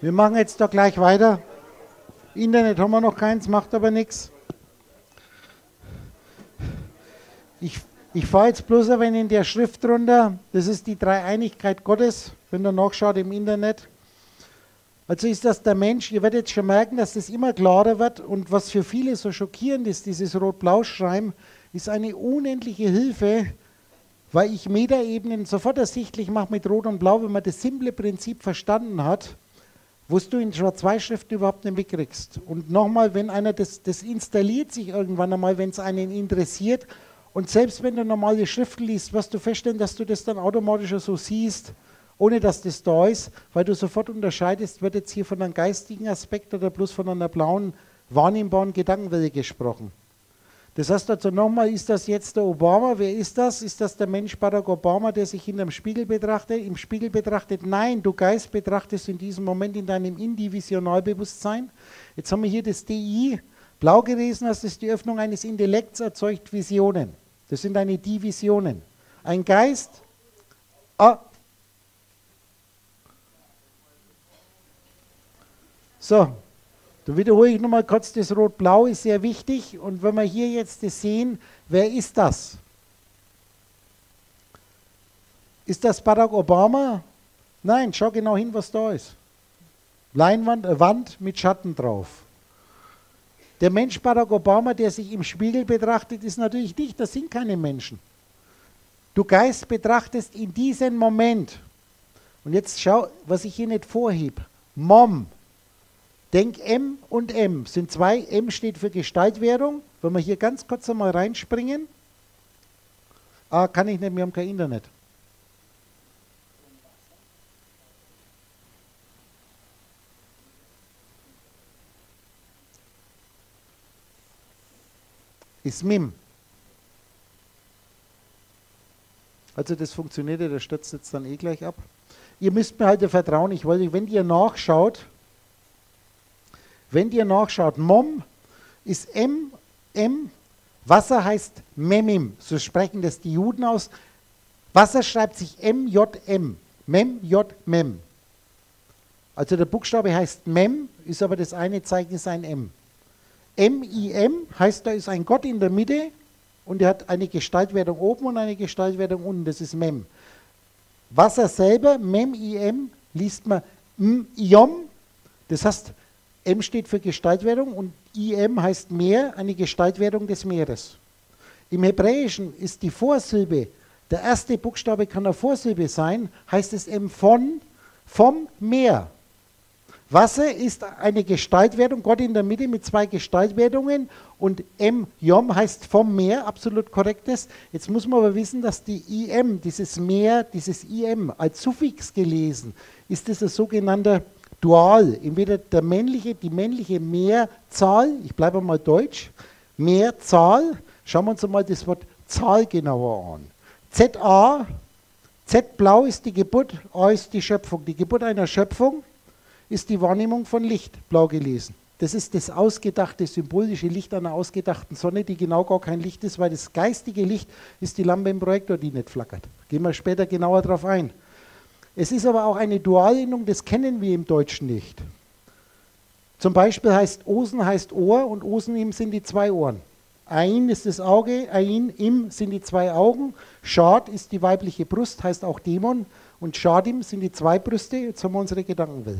Wir machen jetzt doch gleich weiter. Internet haben wir noch keins, macht aber nichts. Ich fahre jetzt bloß ein wenig in der Schrift runter. Das ist die Dreieinigkeit Gottes, wenn ihr nachschaut im Internet. Also ist das der Mensch, ihr werdet jetzt schon merken, dass das immer klarer wird. Und was für viele so schockierend ist, dieses Rot-Blau-Schreiben, ist eine unendliche Hilfe, weil ich Metaebenen sofort ersichtlich mache mit Rot und Blau, wenn man das simple Prinzip verstanden hat, wo du in Schwarz-Weiß-Schriften überhaupt nicht mitkriegst. Und nochmal, wenn einer das installiert sich irgendwann einmal, wenn es einen interessiert, und selbst wenn du normale Schriften liest, wirst du feststellen, dass du das dann automatisch so siehst, ohne dass das da ist, weil du sofort unterscheidest, wird jetzt hier von einem geistigen Aspekt oder bloß von einer blauen, wahrnehmbaren Gedankenwelle gesprochen. Das heißt also nochmal, ist das jetzt der Obama? Wer ist das? Ist das der Mensch Barack Obama, der sich hinterm Spiegel betrachtet? Im Spiegel betrachtet? Nein, du Geist betrachtest in diesem Moment in deinem Indivisionalbewusstsein. Jetzt haben wir hier das DI. Blau gelesen hast, ist die Öffnung eines Intellekts erzeugt Visionen. Das sind deine Divisionen. Ein Geist. So. Da wiederhole ich nochmal kurz, das Rot-Blau ist sehr wichtig und wenn wir hier jetzt das sehen, wer ist das? Ist das Barack Obama? Nein, schau genau hin, was da ist. Leinwand, Wand mit Schatten drauf. Der Mensch Barack Obama, der sich im Spiegel betrachtet, ist natürlich nicht, das sind keine Menschen. Du Geist betrachtest in diesem Moment. Und jetzt schau, was ich hier nicht vorhebe. Mom. Denk M und M sind zwei. M steht für Gestaltwerdung. Wenn wir hier ganz kurz einmal reinspringen. Kann ich nicht, wir haben kein Internet. Ist MIM. Also das funktioniert ja, der stürzt jetzt dann eh gleich ab. Ihr müsst mir halt vertrauen, ich wollte, wenn ihr nachschaut, Mom ist M, Wasser heißt Memim, so sprechen das die Juden aus. Wasser schreibt sich M-J-M, Mem, J, Mem. Also der Buchstabe heißt Mem, ist aber das eine Zeichen ist ein M. M-I-M heißt, da ist ein Gott in der Mitte und er hat eine Gestaltwerdung oben und eine Gestaltwerdung unten, das ist Mem. Wasser selber, Mem-I-M, liest man M-Iom, das heißt, M steht für Gestaltwerdung und I-M heißt Meer, eine Gestaltwerdung des Meeres. Im Hebräischen ist die Vorsilbe, der erste Buchstabe kann eine Vorsilbe sein, heißt es M vom Meer. Wasser ist eine Gestaltwerdung, Gott in der Mitte mit zwei Gestaltwerdungen und M-Yom heißt vom Meer, absolut korrektes. Jetzt muss man aber wissen, dass die I-M, dieses Meer, dieses I-M als Suffix gelesen, ist das ein sogenannter Dual, entweder die männliche Mehrzahl, ich bleibe mal deutsch, Mehrzahl, schauen wir uns mal das Wort Zahl genauer an. Z-A, Z-Blau ist die Geburt, A ist die Schöpfung. Die Geburt einer Schöpfung ist die Wahrnehmung von Licht, blau gelesen. Das ist das ausgedachte, symbolische Licht einer ausgedachten Sonne, die genau gar kein Licht ist, weil das geistige Licht ist die Lampe im Projektor, die nicht flackert. Gehen wir später genauer drauf ein. Es ist aber auch eine Dualendung, das kennen wir im Deutschen nicht. Zum Beispiel heißt Osen heißt Ohr und Osen im sind die zwei Ohren. Ein ist das Auge, Ein im sind die zwei Augen, Schad ist die weibliche Brust, heißt auch Dämon und Schadim sind die zwei Brüste. Jetzt haben wir unsere Gedankenwelle.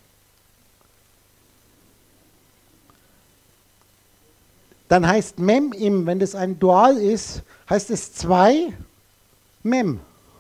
Dann heißt Mem im, wenn das ein Dual ist, heißt es zwei Mem.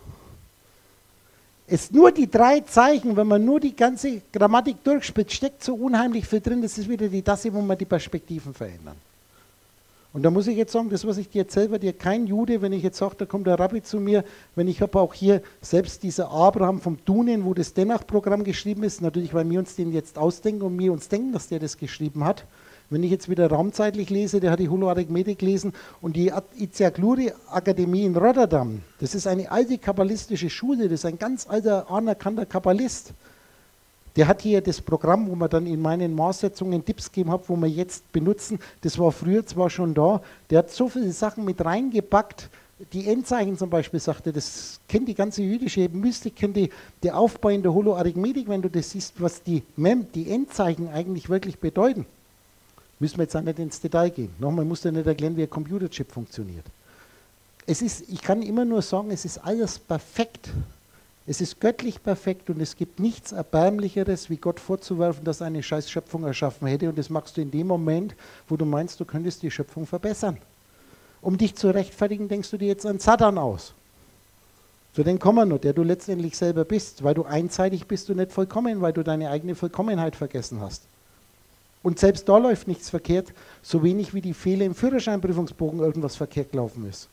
Es nur die drei Zeichen, wenn man nur die ganze Grammatik durchspielt, steckt so unheimlich viel drin, das ist wieder das, wo man die Perspektiven verändern. Und da muss ich jetzt sagen, das, was ich dir erzähle, wird dir kein Jude, wenn ich jetzt sage, da kommt der Rabbi zu mir, wenn ich habe auch hier selbst dieser Abraham vom Dunen, wo das Denach-Programm geschrieben ist, natürlich, weil wir uns den jetzt ausdenken und wir uns denken, dass der das geschrieben hat. Wenn ich jetzt wieder raumzeitlich lese, der hat die Holoarithmetik gelesen und die Itziagluri-Akademie in Rotterdam, das ist eine alte kabbalistische Schule, das ist ein ganz alter, anerkannter Kabbalist. Der hat hier das Programm, wo man dann in meinen Maßsetzungen Tipps gegeben hat, wo wir jetzt benutzen, das war früher zwar schon da, der hat so viele Sachen mit reingepackt, Die Endzeichen zum Beispiel, sagte, das kennt die ganze jüdische Mystik, kennt der Aufbau in der Holoarithmetik, wenn du das siehst, was die Endzeichen eigentlich wirklich bedeuten. Müssen wir jetzt auch nicht ins Detail gehen. Nochmal, musst du nicht erklären, wie ein Computerchip funktioniert. Ich kann immer nur sagen, es ist alles perfekt. Es ist göttlich perfekt und es gibt nichts Erbärmlicheres, wie Gott vorzuwerfen, dass er eine scheiß Schöpfung erschaffen hätte, und das machst du in dem Moment, wo du meinst, du könntest die Schöpfung verbessern. Um dich zu rechtfertigen, denkst du dir jetzt an Satan aus. Zu den kommen wir noch, der du letztendlich selber bist, weil du einseitig bist und nicht vollkommen, weil du deine eigene Vollkommenheit vergessen hast. Und selbst da läuft nichts verkehrt, so wenig wie die Fehler im Führerscheinprüfungsbogen irgendwas verkehrt gelaufen ist.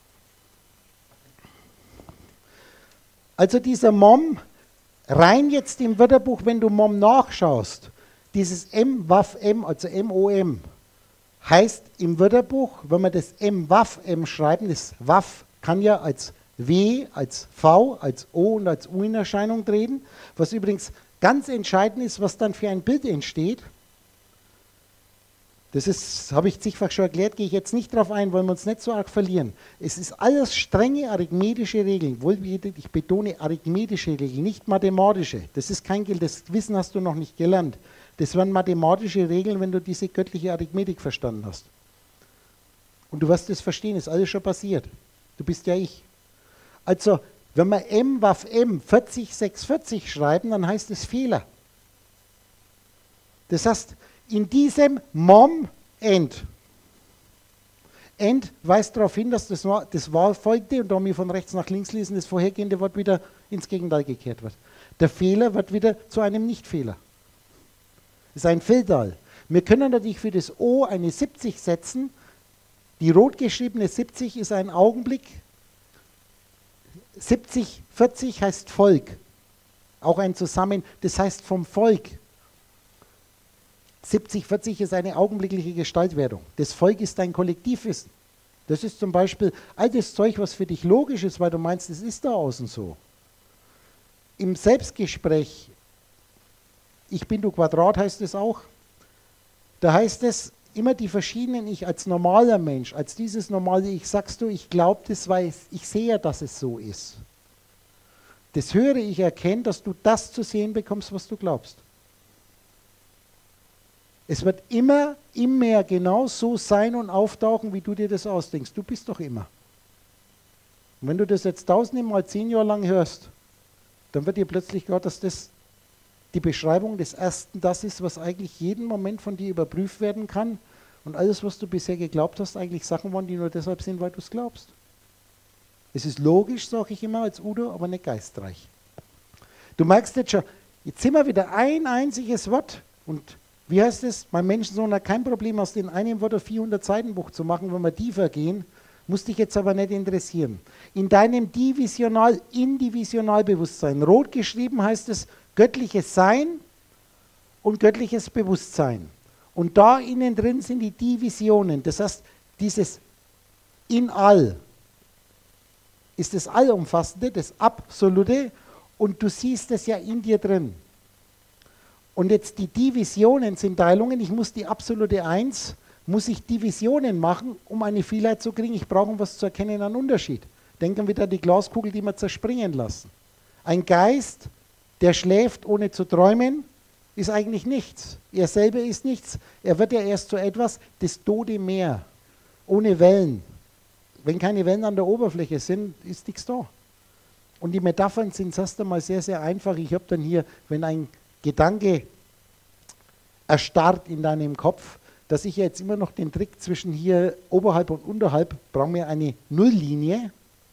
Also dieser Mom, rein jetzt im Wörterbuch, wenn du Mom nachschaust, dieses M-Waff-M, also M-O-M, heißt im Wörterbuch, wenn wir das M-Waff-M schreiben, das Waff kann ja als W, als V, als O und als U in Erscheinung treten, was übrigens ganz entscheidend ist, was dann für ein Bild entsteht. Das habe ich zigfach schon erklärt, gehe ich jetzt nicht drauf ein, wollen wir uns nicht so arg verlieren. Es ist alles strenge arithmetische Regeln, ich betone arithmetische Regeln, nicht mathematische. Das ist kein Geld, das Wissen hast du noch nicht gelernt. Das waren mathematische Regeln, wenn du diese göttliche Arithmetik verstanden hast. Und du wirst es verstehen, ist alles schon passiert. Du bist ja ich. Also, wenn wir M-Waff-M 40640 schreiben, dann heißt es Fehler. Das heißt, in diesem Mom-End. End weist darauf hin, dass das Wahl folgte, und da wir von rechts nach links lesen, das vorhergehende Wort wieder ins Gegenteil gekehrt wird. Der Fehler wird wieder zu einem Nichtfehler. Das ist ein Fehltal. Wir können natürlich für das O eine 70 setzen. Die rot geschriebene 70 ist ein Augenblick. 70, 40 heißt Volk. Auch ein Zusammen, das heißt vom Volk. 70, 40 ist eine augenblickliche Gestaltwerdung. Das Volk ist dein Kollektivwissen. Das ist zum Beispiel all das Zeug, was für dich logisch ist, weil du meinst, es ist da außen so. Im Selbstgespräch, ich bin du Quadrat, heißt es auch. Da heißt es immer die verschiedenen Ich als normaler Mensch, als dieses normale Ich, sagst du, ich glaube das, weil ich sehe ja, dass es so ist. Das höhere Ich erkennt, dass du das zu sehen bekommst, was du glaubst. Es wird immer genau so sein und auftauchen, wie du dir das ausdenkst. Du bist doch immer. Und wenn du das jetzt tausende Mal 10 Jahre lang hörst, dann wird dir plötzlich klar, dass das die Beschreibung des Ersten das ist, was eigentlich jeden Moment von dir überprüft werden kann, und alles, was du bisher geglaubt hast, eigentlich Sachen waren, die nur deshalb sind, weil du es glaubst. Es ist logisch, sage ich immer als Udo, aber nicht geistreich. Du merkst jetzt schon, jetzt sind wir wieder ein einziges Wort, und wie heißt es? Mein Menschensohn hat kein Problem, aus dem einen Wort ein 400-Seiten-Buch zu machen, wenn wir tiefer gehen. Muss dich jetzt aber nicht interessieren. In deinem Indivisionalbewusstsein, rot geschrieben heißt es göttliches Sein und göttliches Bewusstsein. Und da innen drin sind die Divisionen. Das heißt, dieses in all ist das Allumfassende, das Absolute, und du siehst es ja in dir drin. Und jetzt die Divisionen sind Teilungen, ich muss die absolute Eins, muss ich Divisionen machen, um eine Vielheit zu kriegen. Ich brauche, um was zu erkennen, einen Unterschied. Denken wir wieder an die Glaskugel, die wir zerspringen lassen. Ein Geist, der schläft, ohne zu träumen, ist eigentlich nichts. Er selber ist nichts. Er wird ja erst zu etwas, das tote Meer, ohne Wellen. Wenn keine Wellen an der Oberfläche sind, ist nichts da. Und die Metaphern sind erst einmal sehr, sehr einfach. Ich habe dann hier, wenn ein Gedanke erstarrt in deinem Kopf, dass ich jetzt immer noch den Trick zwischen hier oberhalb und unterhalb, brauchen wir eine Nulllinie.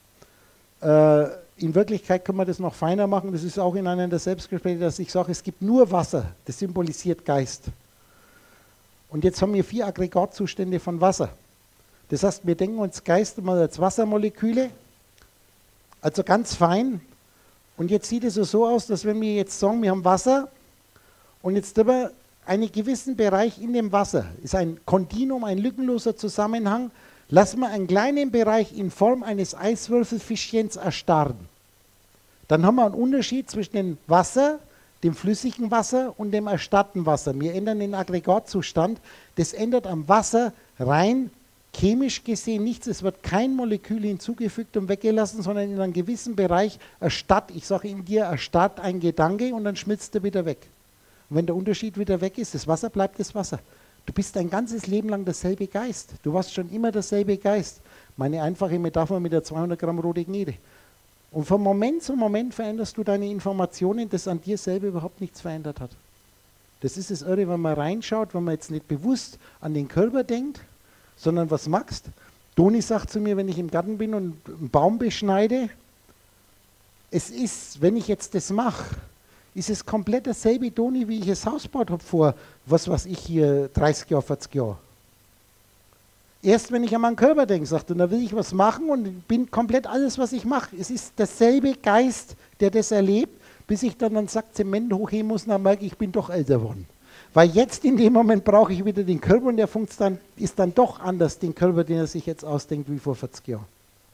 In Wirklichkeit können wir das noch feiner machen. Das ist auch in einem der Selbstgespräche, dass ich sage, es gibt nur Wasser. Das symbolisiert Geist. Und jetzt haben wir 4 Aggregatzustände von Wasser. Das heißt, wir denken uns Geist mal als Wassermoleküle, also ganz fein. Und jetzt sieht es so aus, dass wenn wir jetzt sagen, wir haben Wasser und jetzt aber einen gewissen Bereich in dem Wasser, ist ein Kontinuum, ein lückenloser Zusammenhang, lassen wir einen kleinen Bereich in Form eines Eiswürfelfischchens erstarren. Dann haben wir einen Unterschied zwischen dem Wasser, dem flüssigen Wasser und dem erstarrten Wasser. Wir ändern den Aggregatzustand. Das ändert am Wasser rein chemisch gesehen nichts, es wird kein Molekül hinzugefügt und weggelassen, sondern in einem gewissen Bereich erstarrt, ich sage in dir, erstarrt ein Gedanke und dann schmilzt er wieder weg. Und wenn der Unterschied wieder weg ist, das Wasser bleibt das Wasser. Du bist dein ganzes Leben lang derselbe Geist. Du warst schon immer derselbe Geist. Meine einfache Metapher mit der 200 Gramm rote Gnede. Und von Moment zu Moment veränderst du deine Informationen, dass an dir selber überhaupt nichts verändert hat. Das ist das Irre, wenn man reinschaut, wenn man jetzt nicht bewusst an den Körper denkt, sondern was machst. Toni sagt zu mir, wenn ich im Garten bin und einen Baum beschneide, es ist, wenn ich jetzt das mache, ist es komplett dasselbe Toni, wie ich das Haus gebaut habe vor, was weiß ich hier, 30 Jahre, 40 Jahre. Erst wenn ich an meinen Körper denke, sagt er, da will ich was machen und bin komplett alles, was ich mache. Es ist derselbe Geist, der das erlebt, bis ich dann sage, Zement hochheben muss, dann merke ich, ich bin doch älter geworden. Weil jetzt in dem Moment brauche ich wieder den Körper und der ist dann doch anders, den Körper, den er sich jetzt ausdenkt, wie vor 40 Jahren.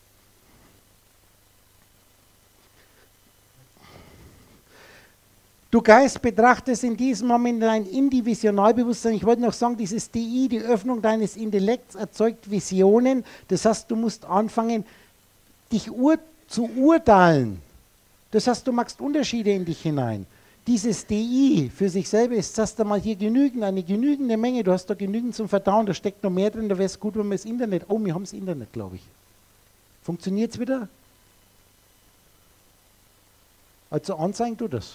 Du Geist betrachtest in diesem Moment dein Indivisionalbewusstsein. Ich wollte noch sagen, dieses DI, die Öffnung deines Intellekts, erzeugt Visionen. Das heißt, du musst anfangen, dich zu urteilen. Das heißt, du machst Unterschiede in dich hinein. Dieses DI für sich selber ist, sagst du mal hier genügend, eine genügende Menge, du hast da genügend zum Verdauen, da steckt noch mehr drin, da wäre es gut, wenn wir das Internet, oh, wir haben das Internet, glaube ich. Funktioniert es wieder? Also anzeigen du das.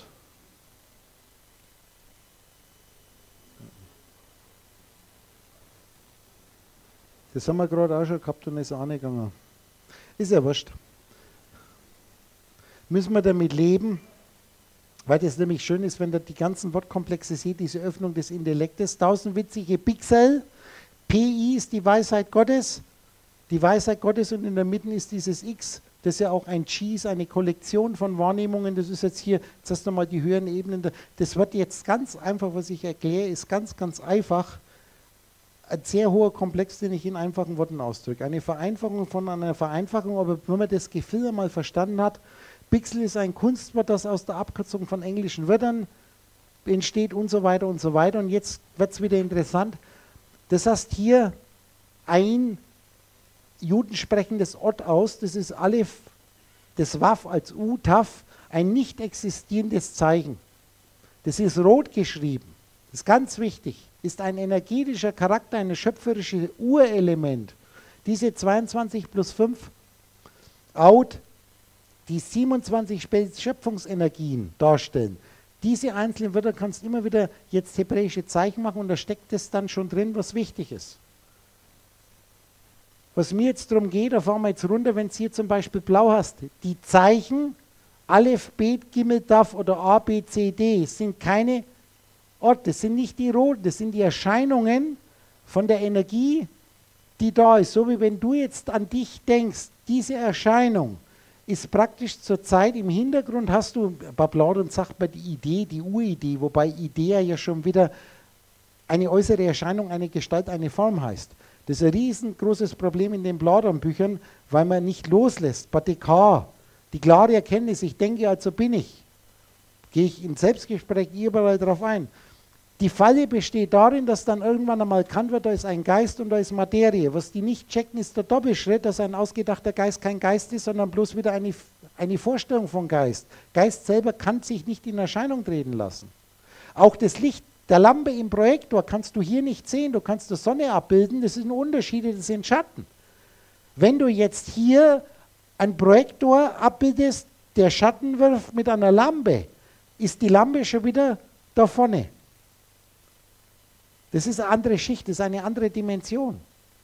Das haben wir gerade auch schon gehabt und ist auch nicht gegangen. Ist ja wurscht. Müssen wir damit leben, weil das nämlich schön ist, wenn da die ganzen Wortkomplexe sieht, diese Öffnung des Intellektes, 1000 witzige Pixel, PI ist die Weisheit Gottes und in der Mitte ist dieses X, das ja auch ein G ist, eine Kollektion von Wahrnehmungen, das ist jetzt hier, jetzt hast du mal die höheren Ebenen, das wird jetzt ganz einfach, was ich erkläre, ist ganz, ganz einfach, ein sehr hoher Komplex, den ich in einfachen Worten ausdrücke. Eine Vereinfachung von einer Vereinfachung, aber wenn man das Gefühl einmal verstanden hat, Pixel ist ein Kunstwort, das aus der Abkürzung von englischen Wörtern entsteht und so weiter und so weiter. Und jetzt wird es wieder interessant. Das heißt hier ein judensprechendes Ort aus, das ist Aleph, das Waf als U, Taf, ein nicht existierendes Zeichen. Das ist rot geschrieben. Das ist ganz wichtig. Ist ein energetischer Charakter, ein schöpferisches Urelement. Diese 22 plus 5 out, die 27 Schöpfungsenergien darstellen. Diese einzelnen Wörter kannst du immer wieder jetzt hebräische Zeichen machen und da steckt es dann schon drin, was wichtig ist. Was mir jetzt darum geht, da fahren wir jetzt runter, wenn es hier zum Beispiel blau hast, die Zeichen Aleph, Bet, Gimel, Taf oder A, B, C, D sind keine Orte, das sind nicht die roten, das sind die Erscheinungen von der Energie, die da ist. So wie wenn du jetzt an dich denkst, diese Erscheinung ist praktisch zur Zeit im Hintergrund, hast du, bei Platon sagt man die Idee, die Uridee, wobei Idee ja schon wieder eine äußere Erscheinung, eine Gestalt, eine Form heißt. Das ist ein riesengroßes Problem in den Platon-Büchern, weil man nicht loslässt. Bei Descartes, die klare Erkenntnis, ich denke, also bin ich. Gehe ich in Selbstgespräch überall drauf ein. Die Falle besteht darin, dass dann irgendwann einmal erkannt wird, da ist ein Geist und da ist Materie. Was die nicht checken, ist der Doppelschritt, dass ein ausgedachter Geist kein Geist ist, sondern bloß wieder eine Vorstellung von Geist. Geist selber kann sich nicht in Erscheinung treten lassen. Auch das Licht der Lampe im Projektor kannst du hier nicht sehen, du kannst die Sonne abbilden, das sind Unterschiede, das sind Schatten. Wenn du jetzt hier einen Projektor abbildest, der Schatten wirft mit einer Lampe, ist die Lampe schon wieder da vorne. Das ist eine andere Schicht, das ist eine andere Dimension.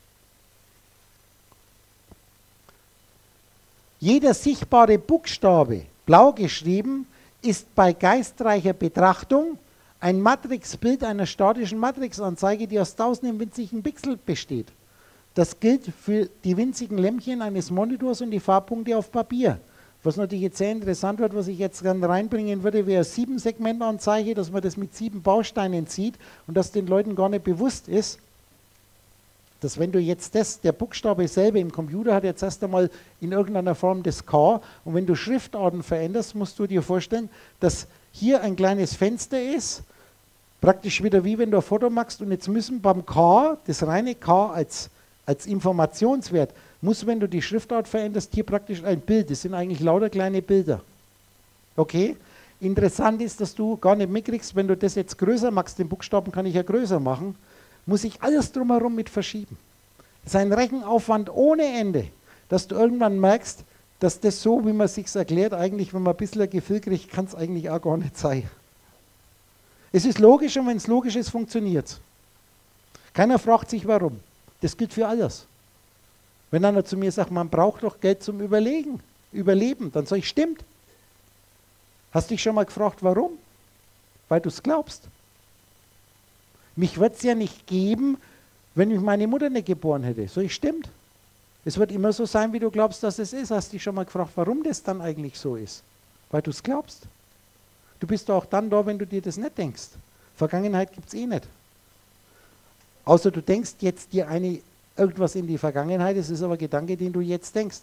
Jeder sichtbare Buchstabe, blau geschrieben, ist bei geistreicher Betrachtung ein Matrixbild einer statischen Matrixanzeige, die aus tausenden winzigen Pixeln besteht. Das gilt für die winzigen Lämpchen eines Monitors und die Farbpunkte auf Papier. Was natürlich jetzt sehr interessant wird, was ich jetzt gerne reinbringen würde, wäre 7-Segmentanzeige, dass man das mit 7 Bausteinen sieht und dass den Leuten gar nicht bewusst ist, dass wenn du jetzt der Buchstabe selber im Computer hat jetzt erst einmal in irgendeiner Form das K und wenn du Schriftarten veränderst, musst du dir vorstellen, dass hier ein kleines Fenster ist, praktisch wieder wie wenn du ein Foto machst und jetzt müssen beim K, das reine K als als Informationswert, muss, wenn du die Schriftart veränderst, hier praktisch ein Bild. Das sind eigentlich lauter kleine Bilder. Okay? Interessant ist, dass du gar nicht mitkriegst, wenn du das jetzt größer machst, den Buchstaben kann ich ja größer machen, muss ich alles drumherum mit verschieben. Das ist ein Rechenaufwand ohne Ende, dass du irgendwann merkst, dass das so, wie man es sich erklärt, eigentlich, wenn man ein bisschen ein Gefühl kriegt, kann es eigentlich auch gar nicht sein. Es ist logisch und wenn es logisch ist, funktioniert es. Keiner fragt sich, warum. Das gilt für alles. Wenn einer zu mir sagt, man braucht doch Geld zum Überleben, dann sage ich, stimmt. Hast du dich schon mal gefragt, warum? Weil du es glaubst. Mich wird es ja nicht geben, wenn mich meine Mutter nicht geboren hätte. So, ich stimmt. Es wird immer so sein, wie du glaubst, dass es ist. Hast du dich schon mal gefragt, warum das dann eigentlich so ist? Weil du es glaubst. Du bist doch auch dann da, wenn du dir das nicht denkst. Vergangenheit gibt es eh nicht. Außer du denkst jetzt dir irgendwas in die Vergangenheit, es ist aber ein Gedanke, den du jetzt denkst.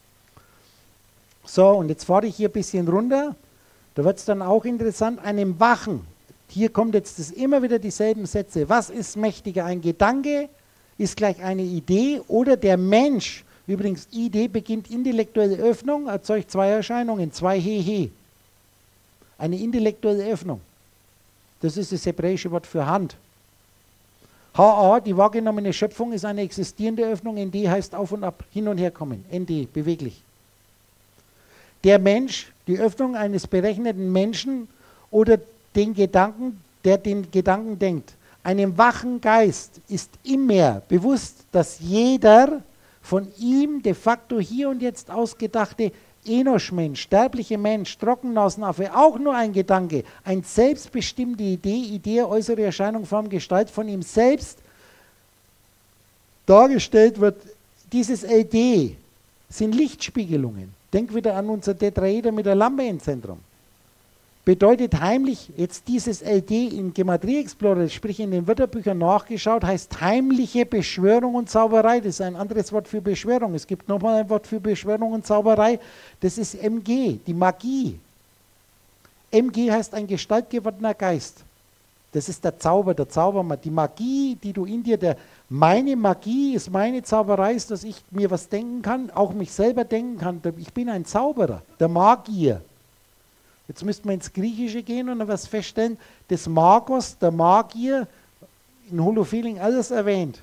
So, und jetzt fahre ich hier ein bisschen runter. Da wird es dann auch interessant, einem Wachen. Hier kommt jetzt immer wieder dieselben Sätze. Was ist mächtiger? Ein Gedanke ist gleich eine Idee oder der Mensch. Übrigens, Idee beginnt intellektuelle Öffnung, erzeugt zwei Erscheinungen, zwei Hehe. Eine intellektuelle Öffnung. Das ist das hebräische Wort für Hand. HA, die wahrgenommene Schöpfung, ist eine existierende Öffnung. ND heißt auf und ab, hin und her kommen. ND, beweglich. Der Mensch, die Öffnung eines berechneten Menschen oder den Gedanken, der den Gedanken denkt. Einem wachen Geist ist immer bewusst, dass jeder von ihm de facto hier und jetzt ausgedachte Enosch-Mensch, sterbliche Mensch, Trockennasenaffe, auch nur ein Gedanke, eine selbstbestimmte Idee, äußere Erscheinung, Form, Gestalt von ihm selbst dargestellt wird. Dieses LD sind Lichtspiegelungen. Denk wieder an unser Tetraeder mit der Lampe im Zentrum. Bedeutet heimlich, jetzt dieses LD in Gematria Explorer, sprich in den Wörterbüchern nachgeschaut, heißt heimliche Beschwörung und Zauberei. Das ist ein anderes Wort für Beschwörung. Es gibt nochmal ein Wort für Beschwörung und Zauberei. Das ist MG, die Magie. MG heißt ein gestaltgewordener Geist. Das ist der Zauber, der Zaubermann. Die Magie, die du in dir, meine Magie ist meine Zauberei, ist, dass ich mir was denken kann, auch mich selber denken kann. Ich bin ein Zauberer, der Magier. Jetzt müssten wir ins Griechische gehen und dann was feststellen, des Magos, der Magier, in Holofeling alles erwähnt,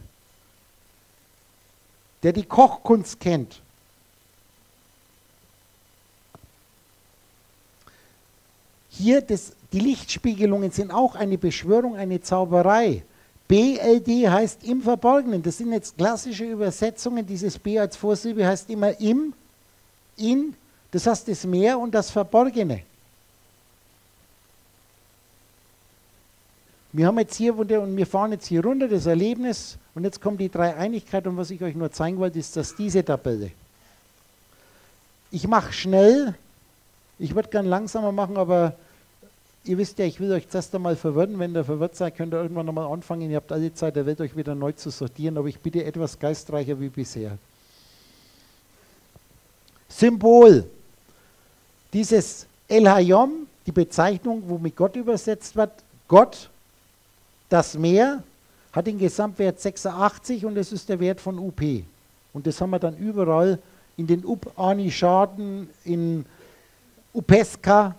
der die Kochkunst kennt. Hier, die Lichtspiegelungen sind auch eine Beschwörung, eine Zauberei. BLD heißt im Verborgenen. Das sind jetzt klassische Übersetzungen. Dieses B als Vorsilbe heißt immer im, in, das heißt das Meer und das Verborgene. Wir haben jetzt hier und wir fahren jetzt hier runter, das Erlebnis, und jetzt kommt die Dreieinigkeit, und was ich euch nur zeigen wollte, ist, dass diese Tabelle. Ich mache schnell, ich würde gern langsamer machen, aber ihr wisst ja, ich will euch zuerst einmal verwirren. Wenn ihr verwirrt seid, könnt ihr irgendwann nochmal anfangen. Ihr habt alle Zeit der Welt, euch wieder neu zu sortieren, aber ich bitte etwas geistreicher wie bisher. Symbol. Dieses El Hayom, die Bezeichnung, womit Gott übersetzt wird, Gott, das Meer, hat den Gesamtwert 86 und das ist der Wert von UP. Und das haben wir dann überall in den Upanishaden, in Upeska,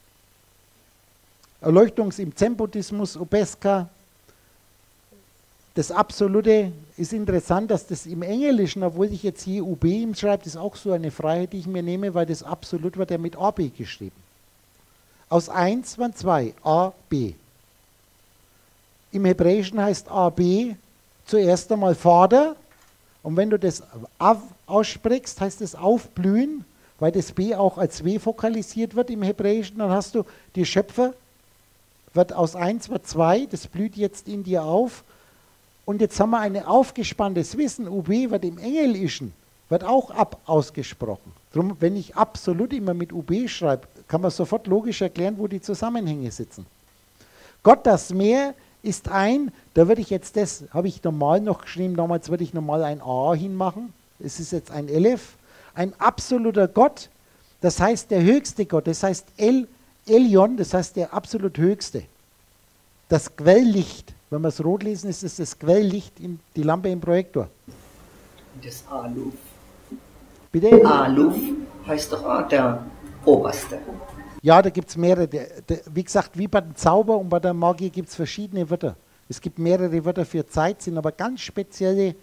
im Zen-Buddhismus, Upeska. Das Absolute ist interessant, dass das im Englischen, obwohl ich jetzt hier UB schreibe, das ist auch so eine Freiheit, die ich mir nehme, weil das Absolut wird ja mit AB geschrieben. Aus 1 waren 2, A, B. Im Hebräischen heißt AB zuerst einmal Vater, und wenn du das Av aussprichst, heißt es aufblühen, weil das B auch als W vokalisiert wird im Hebräischen, dann hast du die Schöpfer, wird aus 1 wird 2, das blüht jetzt in dir auf, und jetzt haben wir ein aufgespanntes Wissen, UB wird im Englischen, wird auch ab ausgesprochen. Darum, wenn ich absolut immer mit UB schreibe, kann man sofort logisch erklären, wo die Zusammenhänge sitzen. Gott, das Meer, ist da würde ich jetzt das, habe ich normal noch geschrieben, damals würde ich normal ein A hinmachen, es ist jetzt ein Elef, ein absoluter Gott, das heißt der höchste Gott, das heißt Elion, das heißt der absolut höchste. Das Quelllicht, wenn wir es rot lesen, ist es das Quelllicht, die Lampe im Projektor. Das Aluf. Bitte? Aluf heißt doch auch der Oberste. Ja, da gibt es mehrere. Wie gesagt, wie bei dem Zauber und bei der Magie gibt es verschiedene Wörter. Es gibt mehrere Wörter für Zeit, sind aber ganz spezielle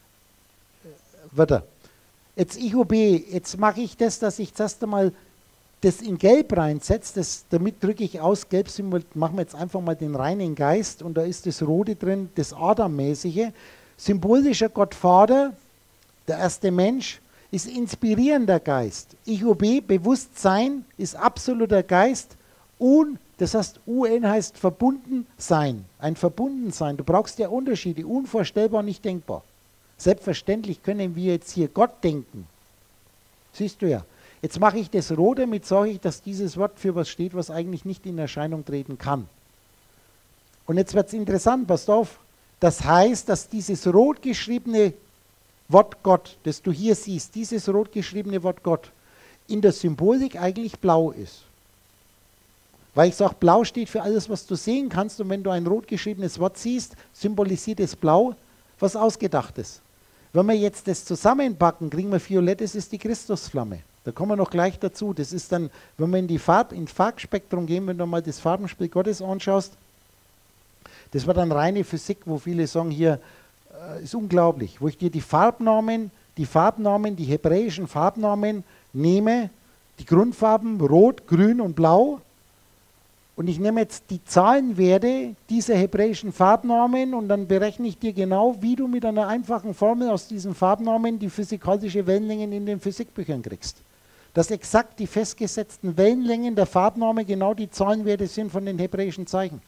Wörter. Jetzt IOB, jetzt mache ich das, dass ich zuerst einmal das in Gelb reinsetze, damit drücke ich aus, Gelbsymbol, machen wir jetzt einfach mal den reinen Geist und da ist das Rote drin, das Adam-mäßige. Symbolischer Gottvater, der erste Mensch, ist inspirierender Geist. IOB, Bewusstsein, ist absoluter Geist. Das heißt, UN heißt verbunden sein, ein Verbundensein. Du brauchst ja Unterschiede, unvorstellbar, nicht denkbar. Selbstverständlich können wir jetzt hier Gott denken. Siehst du ja. Jetzt mache ich das Rot, damit sage ich, dass dieses Wort für was steht, was eigentlich nicht in Erscheinung treten kann. Und jetzt wird es interessant, passt auf. Das heißt, dass dieses rot geschriebene Wort Gott, das du hier siehst, dieses rot geschriebene Wort Gott, in der Symbolik eigentlich blau ist. Weil ich sage, blau steht für alles, was du sehen kannst, und wenn du ein rot geschriebenes Wort siehst, symbolisiert es blau was Ausgedachtes. Wenn wir jetzt das zusammenpacken, kriegen wir violett, das ist die Christusflamme. Da kommen wir noch gleich dazu. Das ist dann, wenn wir in Farbspektrum gehen, wenn du mal das Farbenspiel Gottes anschaust, das war dann reine Physik, wo viele sagen, hier ist unglaublich, wo ich dir die Farbnamen, die hebräischen Farbnamen nehme, die Grundfarben Rot, Grün und Blau, und ich nehme jetzt die Zahlenwerte dieser hebräischen Farbnamen und dann berechne ich dir genau, wie du mit einer einfachen Formel aus diesen Farbnamen die physikalische Wellenlängen in den Physikbüchern kriegst. Dass exakt die festgesetzten Wellenlängen der Farbnamen genau die Zahlenwerte sind von den hebräischen Zeichen.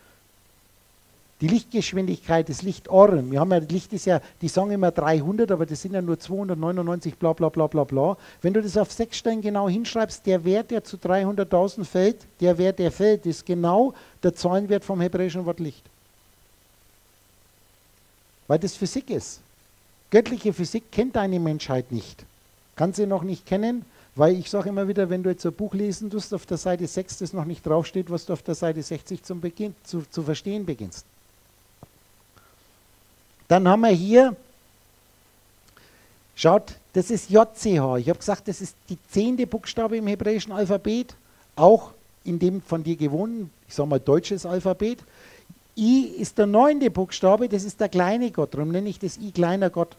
Die Lichtgeschwindigkeit, das Lichtorren, wir haben ja, Licht ist ja, die sagen immer 300, aber das sind ja nur 299, bla bla bla bla bla. Wenn du das auf 6 Stellen genau hinschreibst, der Wert, der zu 300.000 fällt, der Wert, der fällt, ist genau der Zahlenwert vom hebräischen Wort Licht. Weil das Physik ist. Göttliche Physik kennt deine Menschheit nicht. Kann sie noch nicht kennen, weil ich sage immer wieder, wenn du jetzt ein Buch lesen tust, auf der Seite 6, das noch nicht draufsteht, was du auf der Seite 60 zu verstehen beginnst. Dann haben wir hier, schaut, das ist JCH. Ich habe gesagt, das ist die 10. Buchstabe im hebräischen Alphabet, auch in dem von dir gewohnten, ich sage mal, deutsches Alphabet. I ist der 9. Buchstabe, das ist der kleine Gott, darum nenne ich das I kleiner Gott.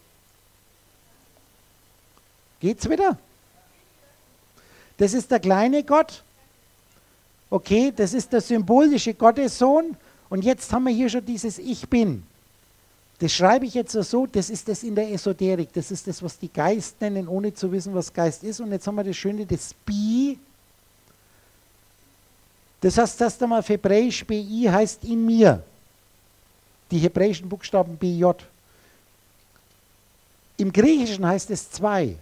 Geht's wieder? Das ist der kleine Gott. Okay, das ist der symbolische Gottessohn. Und jetzt haben wir hier schon dieses Ich Bin. Das schreibe ich jetzt so, das ist das in der Esoterik, das ist das, was die Geist nennen, ohne zu wissen, was Geist ist. Und jetzt haben wir das Schöne, das Bi. Das heißt, erst einmal auf Hebräisch, BI heißt in mir. Die hebräischen Buchstaben BJ. Im Griechischen heißt es 2.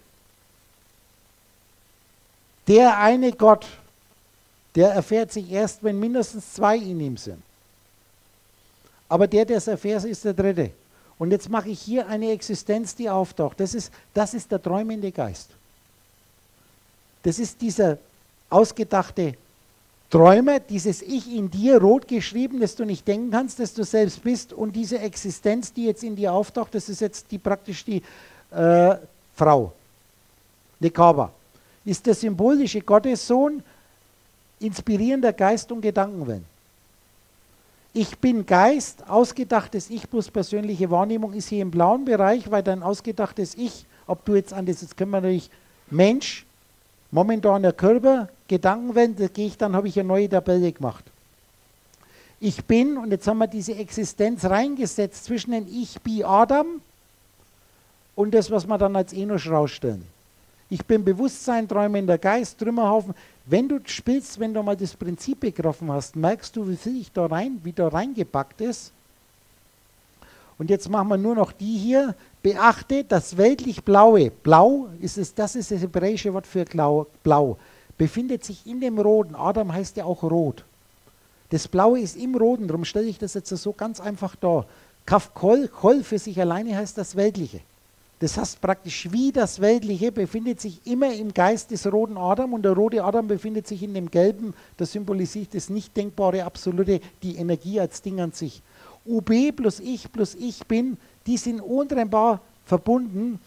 Der eine Gott, der erfährt sich erst, wenn mindestens 2 in ihm sind. Aber der es erfährt, ist der dritte. Und jetzt mache ich hier eine Existenz, die auftaucht. Das ist der träumende Geist. Das ist dieser ausgedachte Träumer, dieses Ich in dir, rot geschrieben, das du nicht denken kannst, das du selbst bist. Und diese Existenz, die jetzt in dir auftaucht, das ist jetzt praktisch die Frau. Nekaba. Ist der symbolische Gottessohn, inspirierender Geist und Gedankenwellen. Ich bin Geist, ausgedachtes Ich plus persönliche Wahrnehmung ist hier im blauen Bereich, weil dein ausgedachtes Ich, ob du jetzt an das, jetzt können wir natürlich Mensch, momentaner Körper, Gedankenwellen, da gehe ich, dann habe ich eine neue Tabelle gemacht. Ich bin, und jetzt haben wir diese Existenz reingesetzt zwischen den Ich bin Adam und das, was wir dann als Enosch rausstellen. Ich bin Bewusstsein, träumender Geist, Trümmerhaufen. Wenn du spielst, wenn du mal das Prinzip begriffen hast, merkst du, wie viel wie da reingepackt ist. Und jetzt machen wir nur noch die hier. Beachte das weltlich Blaue. Blau ist es, das ist das hebräische Wort für Blau. Befindet sich in dem Roten. Adam heißt ja auch Rot. Das Blaue ist im Roten, darum stelle ich das jetzt so ganz einfach dar. Kaf Kol, Kol für sich alleine heißt das Weltliche. Das heißt praktisch, wie das Weltliche befindet sich immer im Geist des roten Adam und der rote Adam befindet sich in dem gelben, das symbolisiert das Nicht-Denkbare, Absolute, die Energie als Ding an sich. UB plus ich bin, die sind untrennbar verbunden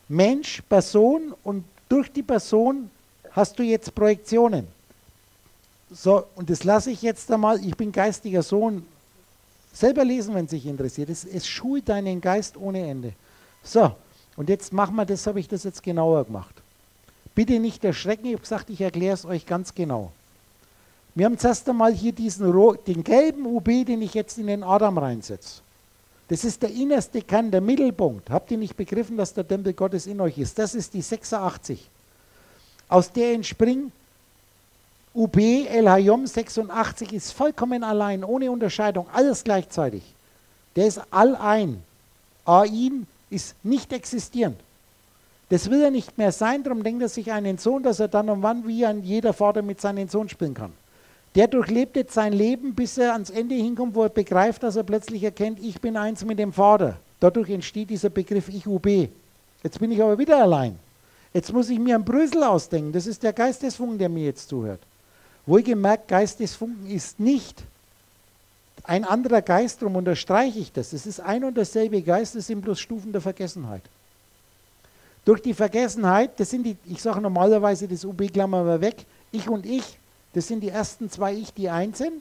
Mensch, Person und durch die Person hast du jetzt Projektionen. So, und das lasse ich jetzt einmal, ich bin geistiger Sohn, selber lesen, wenn es sich interessiert. Es schult deinen Geist ohne Ende. So, und jetzt machen wir das, habe ich das jetzt genauer gemacht. Bitte nicht erschrecken, ich habe gesagt, ich erkläre es euch ganz genau. Wir haben zuerst einmal hier den gelben UB, den ich jetzt in den Adam reinsetze. Das ist der innerste Kern, der Mittelpunkt. Habt ihr nicht begriffen, dass der Tempel Gottes in euch ist? Das ist die 86. Aus der entspringt UB, El Hayom 86, ist vollkommen allein, ohne Unterscheidung, alles gleichzeitig. Der ist allein. Ain ist nicht existierend. Das will er nicht mehr sein, darum denkt er sich einen Sohn, dass er dann und wann wie ein jeder Vater mit seinem Sohn spielen kann. Der durchlebt jetzt sein Leben, bis er ans Ende hinkommt, wo er begreift, dass er plötzlich erkennt, ich bin eins mit dem Vater. Dadurch entsteht dieser Begriff Ich UB. Jetzt bin ich aber wieder allein. Jetzt muss ich mir einen Brösel ausdenken. Das ist der Geistesfunken, der mir jetzt zuhört. Wohlgemerkt, Geistesfunken ist nicht ein anderer Geist, darum unterstreiche ich das. Es ist ein und derselbe Geist, es sind bloß Stufen der Vergessenheit. Durch die Vergessenheit, das sind die, ich sage normalerweise, das UB klammern wir weg, ich und ich, das sind die ersten zwei Ich, die eins sind.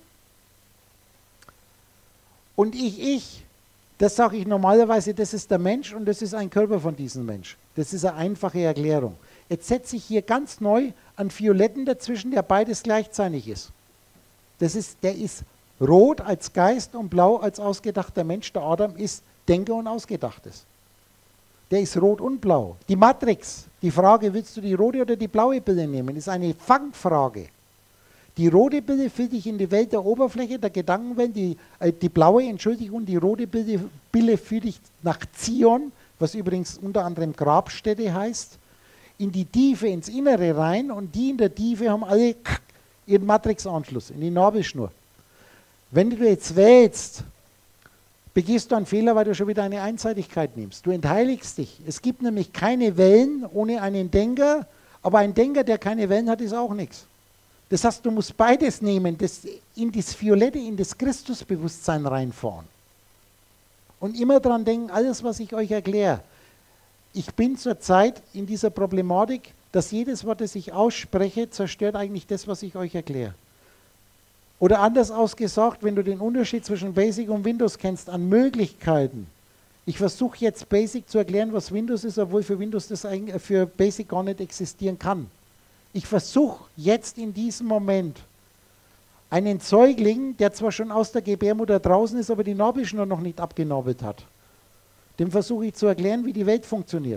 Und ich, das sage ich normalerweise, das ist der Mensch und das ist ein Körper von diesem Mensch. Das ist eine einfache Erklärung. Jetzt setze ich hier ganz neu einen Violetten dazwischen, der beides gleichzeitig ist. Der ist rot als Geist und blau als ausgedachter Mensch. Der Adam ist Denker und Ausgedachtes. Der ist rot und blau. Die Matrix, die Frage, willst du die rote oder die blaue Brille nehmen, ist eine Fangfrage. Die rote Brille führt dich in die Welt der Oberfläche, der Gedankenwelt, die blaue, Entschuldigung, die rote Brille führt dich nach Zion, was übrigens unter anderem Grabstätte heißt, in die Tiefe, ins Innere rein, und die in der Tiefe haben alle ihren Matrixanschluss, in die Nabelschnur. Wenn du jetzt wählst, begehst du einen Fehler, weil du schon wieder eine Einseitigkeit nimmst. Du entheiligst dich. Es gibt nämlich keine Wellen ohne einen Denker, aber ein Denker, der keine Wellen hat, ist auch nichts. Das heißt, du musst beides nehmen, in das Violette, in das Christusbewusstsein reinfahren. Und immer daran denken, alles, was ich euch erkläre. Ich bin zurzeit in dieser Problematik, dass jedes Wort, das ich ausspreche, zerstört eigentlich das, was ich euch erkläre. Oder anders ausgesagt, wenn du den Unterschied zwischen Basic und Windows kennst, an Möglichkeiten. Ich versuche jetzt Basic zu erklären, was Windows ist, obwohl für Windows das eigentlich für Basic gar nicht existieren kann. Ich versuche jetzt in diesem Moment einen Säugling, der zwar schon aus der Gebärmutter draußen ist, aber die Nabelschnur noch nicht abgenabelt hat. Dem versuche ich zu erklären, wie die Welt funktioniert.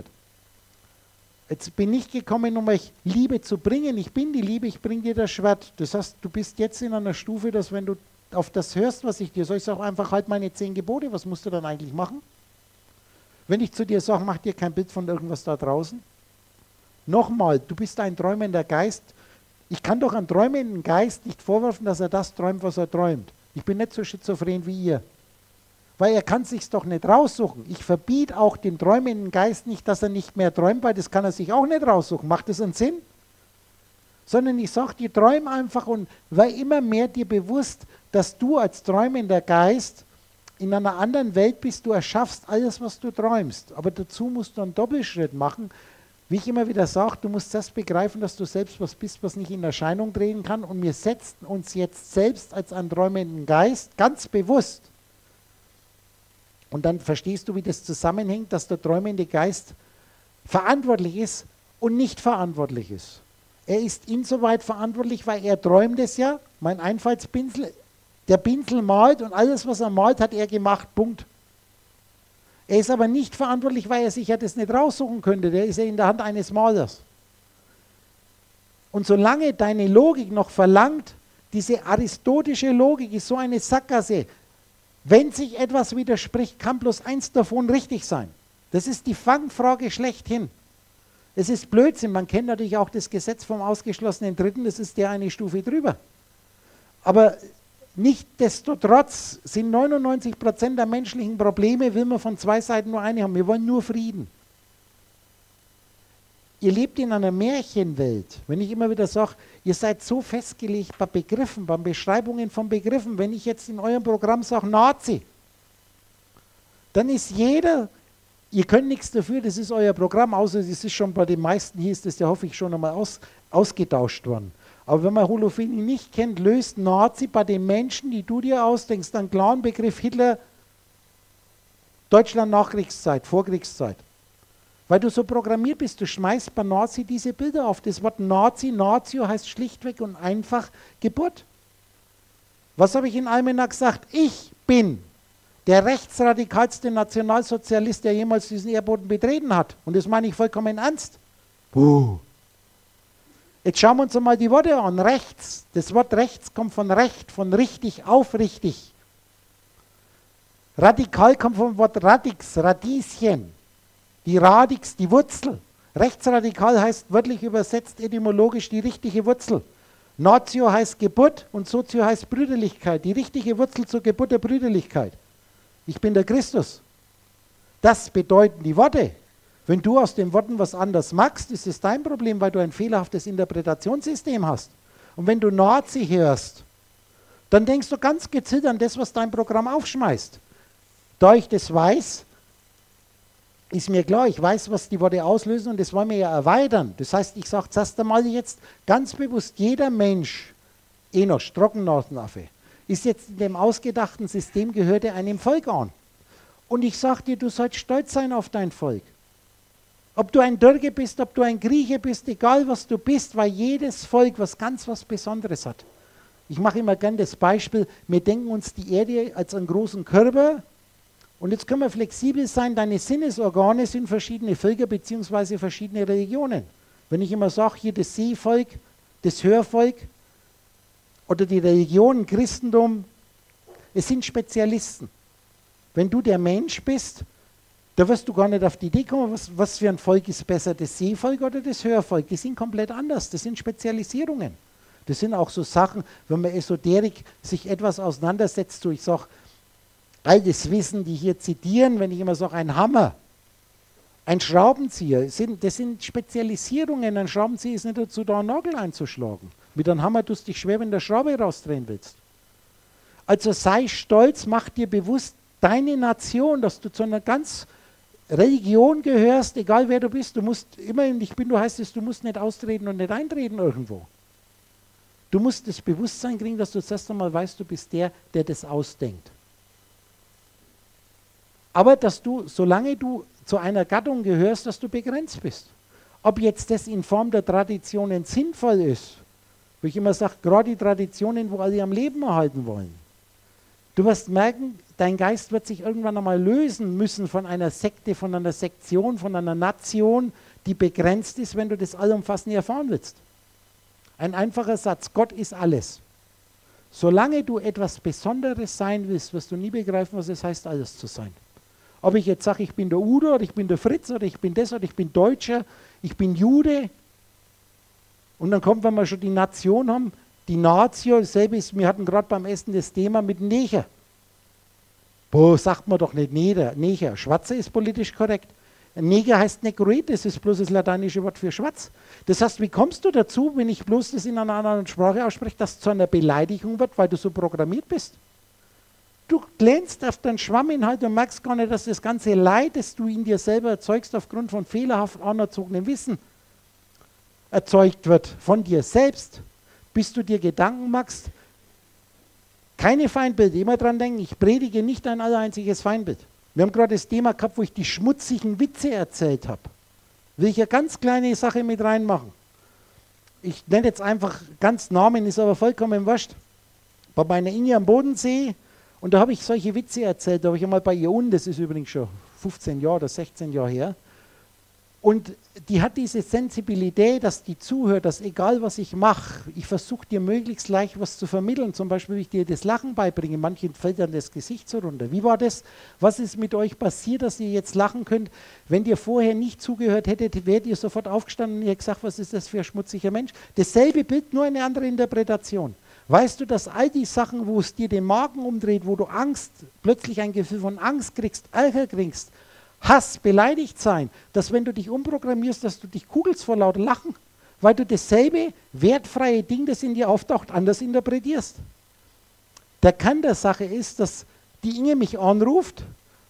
Jetzt bin ich gekommen, um euch Liebe zu bringen. Ich bin die Liebe, ich bringe dir das Schwert. Das heißt, du bist jetzt in einer Stufe, dass wenn du auf das hörst, was ich dir sage, ich sage einfach, halt meine 10 Gebote, was musst du dann eigentlich machen? Wenn ich zu dir sage, mach dir kein Bild von irgendwas da draußen. Nochmal, du bist ein träumender Geist. Ich kann doch einem träumenden Geist nicht vorwerfen, dass er das träumt, was er träumt. Ich bin nicht so schizophren wie ihr. Weil er kann es sich doch nicht raussuchen. Ich verbiete auch dem träumenden Geist nicht, dass er nicht mehr träumt, weil das kann er sich auch nicht raussuchen. Macht das einen Sinn? Sondern ich sage dir, träum einfach und sei immer mehr dir bewusst, dass du als träumender Geist in einer anderen Welt bist. Du erschaffst alles, was du träumst. Aber dazu musst du einen Doppelschritt machen. Wie ich immer wieder sage, du musst das begreifen, dass du selbst was bist, was nicht in Erscheinung treten kann. Und wir setzen uns jetzt selbst als einen träumenden Geist ganz bewusst. Und dann verstehst du, wie das zusammenhängt, dass der träumende Geist verantwortlich ist und nicht verantwortlich ist. Er ist insoweit verantwortlich, weil er träumt es ja. Mein Einfallspinsel, der Pinsel malt und alles, was er malt, hat er gemacht. Punkt. Er ist aber nicht verantwortlich, weil er sich ja das nicht raussuchen könnte. Der ist ja in der Hand eines Malers. Und solange deine Logik noch verlangt, diese aristotische Logik ist so eine Sackgasse. Wenn sich etwas widerspricht, kann bloß eins davon richtig sein. Das ist die Fangfrage schlechthin. Es ist Blödsinn. Man kennt natürlich auch das Gesetz vom ausgeschlossenen Dritten, das ist der eine Stufe drüber. Aber nichtsdestotrotz sind 99% der menschlichen Probleme, will man von zwei Seiten nur eine haben. Wir wollen nur Frieden. Ihr lebt in einer Märchenwelt. Wenn ich immer wieder sage, ihr seid so festgelegt bei Begriffen, bei Beschreibungen von Begriffen. Wenn ich jetzt in eurem Programm sage Nazi, dann ist jeder Ihr könnt nichts dafür, das ist euer Programm, außer es ist schon bei den meisten hier, ist das ja, hoffe ich, schon einmal ausgetauscht worden. Aber wenn man Holofernes nicht kennt, löst Nazi bei den Menschen, die du dir ausdenkst, einen klaren Begriff Hitler, Deutschland Nachkriegszeit, Vorkriegszeit. Weil du so programmiert bist, du schmeißt bei Nazi diese Bilder auf. Das Wort Nazi, Natio heißt schlichtweg und einfach Geburt. Was habe ich in Almenach gesagt? Ich bin der rechtsradikalste Nationalsozialist, der jemals diesen Erdboden betreten hat. Und das meine ich vollkommen ernst. Jetzt schauen wir uns einmal die Worte an. Rechts. Das Wort rechts kommt von recht, von richtig, aufrichtig. Radikal kommt vom Wort radix, Radieschen. Die Radix, die Wurzel. Rechtsradikal heißt wörtlich übersetzt etymologisch die richtige Wurzel. Natio heißt Geburt und Sozio heißt Brüderlichkeit. Die richtige Wurzel zur Geburt der Brüderlichkeit. Ich bin der Christus. Das bedeuten die Worte. Wenn du aus den Worten was anderes machst, ist es dein Problem, weil du ein fehlerhaftes Interpretationssystem hast. Und wenn du Nazi hörst, dann denkst du ganz gezielt an das, was dein Programm aufschmeißt. Da ich das weiß, ist mir klar, ich weiß, was die Worte auslösen und das wollen wir ja erweitern. Das heißt, ich sage zuerst einmal jetzt ganz bewusst, jeder Mensch, Enosch, Trockennasenaffe, ist jetzt in dem ausgedachten System, gehört er einem Volk an. Und ich sage dir, du sollst stolz sein auf dein Volk. Ob du ein Türke bist, ob du ein Grieche bist, egal was du bist, weil jedes Volk was Besonderes hat. Ich mache immer gern das Beispiel, wir denken uns die Erde als einen großen Körper und jetzt können wir flexibel sein, deine Sinnesorgane sind verschiedene Völker bzw. verschiedene Religionen. Wenn ich immer sage, hier das Sehvolk, das Hörvolk oder die Religion, Christentum, es sind Spezialisten. Wenn du der Mensch bist, da wirst du gar nicht auf die Idee kommen, was für ein Volk ist besser, das Sehvolk oder das Hörvolk. Die sind komplett anders, das sind Spezialisierungen. Das sind auch so Sachen, wenn man Esoterik sich etwas auseinandersetzt, so ich sage, all das Wissen, die hier zitieren, wenn ich immer sage, ein Hammer, ein Schraubenzieher, das sind Spezialisierungen. Ein Schraubenzieher ist nicht dazu da, einen Nagel einzuschlagen. Mit einem Hammer tust du dich schwer, wenn du eine Schraube rausdrehen willst. Also sei stolz, mach dir bewusst, deine Nation, dass du zu einer ganz Religion gehörst, egal wer du bist, du musst immerhin, heißt es, du musst nicht austreten und nicht eintreten irgendwo. Du musst das Bewusstsein kriegen, dass du zuerst einmal weißt, du bist der, der das ausdenkt. Aber dass du, solange du zu einer Gattung gehörst, dass du begrenzt bist. Ob jetzt das in Form der Traditionen sinnvoll ist, wo ich immer sage, gerade die Traditionen, wo alle am Leben erhalten wollen. Du wirst merken, dein Geist wird sich irgendwann einmal lösen müssen von einer Sekte, von einer Sektion, von einer Nation, die begrenzt ist, wenn du das allumfassend erfahren willst. Ein einfacher Satz, Gott ist alles. Solange du etwas Besonderes sein willst, wirst du nie begreifen, was es heißt, alles zu sein. Ob ich jetzt sage, ich bin der Udo oder ich bin der Fritz oder ich bin das oder ich bin Deutscher, ich bin Jude. Und dann kommt, wenn wir schon die Nation haben, die Natio, dasselbe ist, wir hatten gerade beim Essen das Thema mit Neger. Boah, sagt man doch nicht Neger. Schwarze ist politisch korrekt. Neger heißt Negroid, das ist bloß das lateinische Wort für schwarz. Das heißt, wie kommst du dazu, wenn ich bloß das in einer anderen Sprache ausspreche, dass es zu einer Beleidigung wird, weil du so programmiert bist? Du glänzt auf deinen Schwamminhalt und merkst gar nicht, dass das ganze Leid, das du in dir selber erzeugst, aufgrund von fehlerhaft anerzogenem Wissen erzeugt wird, von dir selbst, bis du dir Gedanken machst. Keine Feindbilder, immer dran denken, ich predige nicht ein allereinziges Feindbild. Wir haben gerade das Thema gehabt, wo ich die schmutzigen Witze erzählt habe. Will ich eine ganz kleine Sache mit reinmachen. Ich nenne jetzt einfach ganz Namen, ist aber vollkommen wurscht. Bei meiner Inge am Bodensee, und da habe ich solche Witze erzählt, da habe ich einmal bei ihr unten, das ist übrigens schon 15 Jahre oder 16 Jahre her, und die hat diese Sensibilität, dass die zuhört, dass egal was ich mache, ich versuche dir möglichst leicht was zu vermitteln. Zum Beispiel, wenn ich dir das Lachen beibringe, manchen fällt dann das Gesicht so runter. Wie war das? Was ist mit euch passiert, dass ihr jetzt lachen könnt? Wenn ihr vorher nicht zugehört hättet, wärt ihr sofort aufgestanden und ihr hättet gesagt, was ist das für ein schmutziger Mensch? Dasselbe Bild, nur eine andere Interpretation. Weißt du, dass all die Sachen, wo es dir den Magen umdreht, wo du Angst, plötzlich ein Gefühl von Angst kriegst, Ärger kriegst, Hass, beleidigt sein, dass wenn du dich umprogrammierst, dass du dich kugelst vor lauter Lachen, weil du dasselbe wertfreie Ding, das in dir auftaucht, anders interpretierst. Der Kern der Sache ist, dass die Inge mich anruft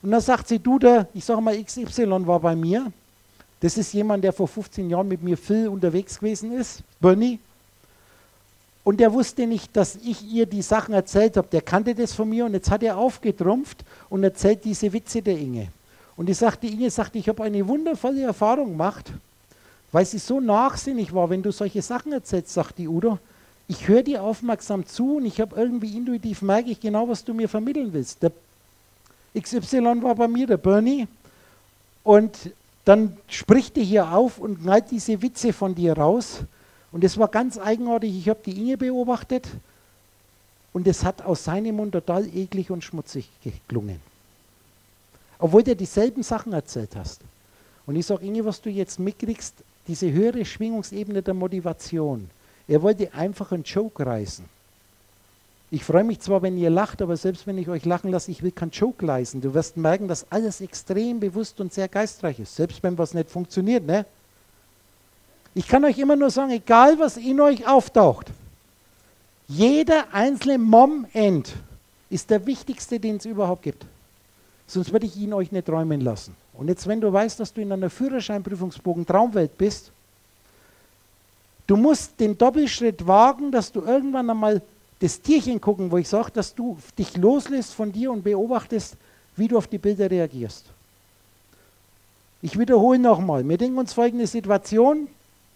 Und dann sagt sie, du, ich sage mal, XY war bei mir. Das ist jemand, der vor 15 Jahren mit mir viel unterwegs gewesen ist, Bernie. Und der wusste nicht, dass ich ihr die Sachen erzählt habe. Der kannte das von mir und jetzt hat er aufgetrumpft und erzählt diese Witze der Inge. Und ich sagte, Inge sagte, ich habe eine wundervolle Erfahrung gemacht, weil sie so nachsinnig war, wenn du solche Sachen erzählst, sagt die Udo. Ich höre dir aufmerksam zu und ich habe irgendwie intuitiv, merke ich genau, was du mir vermitteln willst. Der XY war bei mir, der Bernie, und dann spricht er hier auf und knallt diese Witze von dir raus. Und es war ganz eigenartig, ich habe die Inge beobachtet und es hat aus seinem Mund total eklig und schmutzig geklungen. Obwohl du dieselben Sachen erzählt hast. Und ich sage, Inge, was du jetzt mitkriegst, diese höhere Schwingungsebene der Motivation. Er wollte einfach einen Joke reißen. Ich freue mich zwar, wenn ihr lacht, aber selbst wenn ich euch lachen lasse, ich will keinen Joke reißen. Du wirst merken, dass alles extrem bewusst und sehr geistreich ist, selbst wenn was nicht funktioniert, ne? Ich kann euch immer nur sagen, egal was in euch auftaucht, jeder einzelne Moment ist der wichtigste, den es überhaupt gibt. Sonst würde ich ihn euch nicht träumen lassen. Und jetzt, wenn du weißt, dass du in einer Führerscheinprüfungsbogen Traumwelt bist, du musst den Doppelschritt wagen, dass du irgendwann einmal das Tierchen gucken, wo ich sage, dass du dich loslässt von dir und beobachtest, wie du auf die Bilder reagierst. Ich wiederhole nochmal, wir denken uns folgende Situation.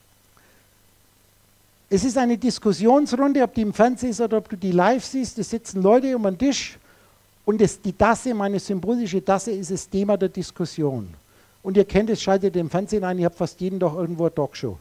Es ist eine Diskussionsrunde, ob die im Fernsehen ist oder ob du die live siehst. Es sitzen Leute um einen Tisch und die Tasse, meine symbolische Tasse, ist das Thema der Diskussion. Und ihr kennt es, schaltet im Fernsehen ein, ihr habt fast jeden Tag irgendwo eine Talkshow.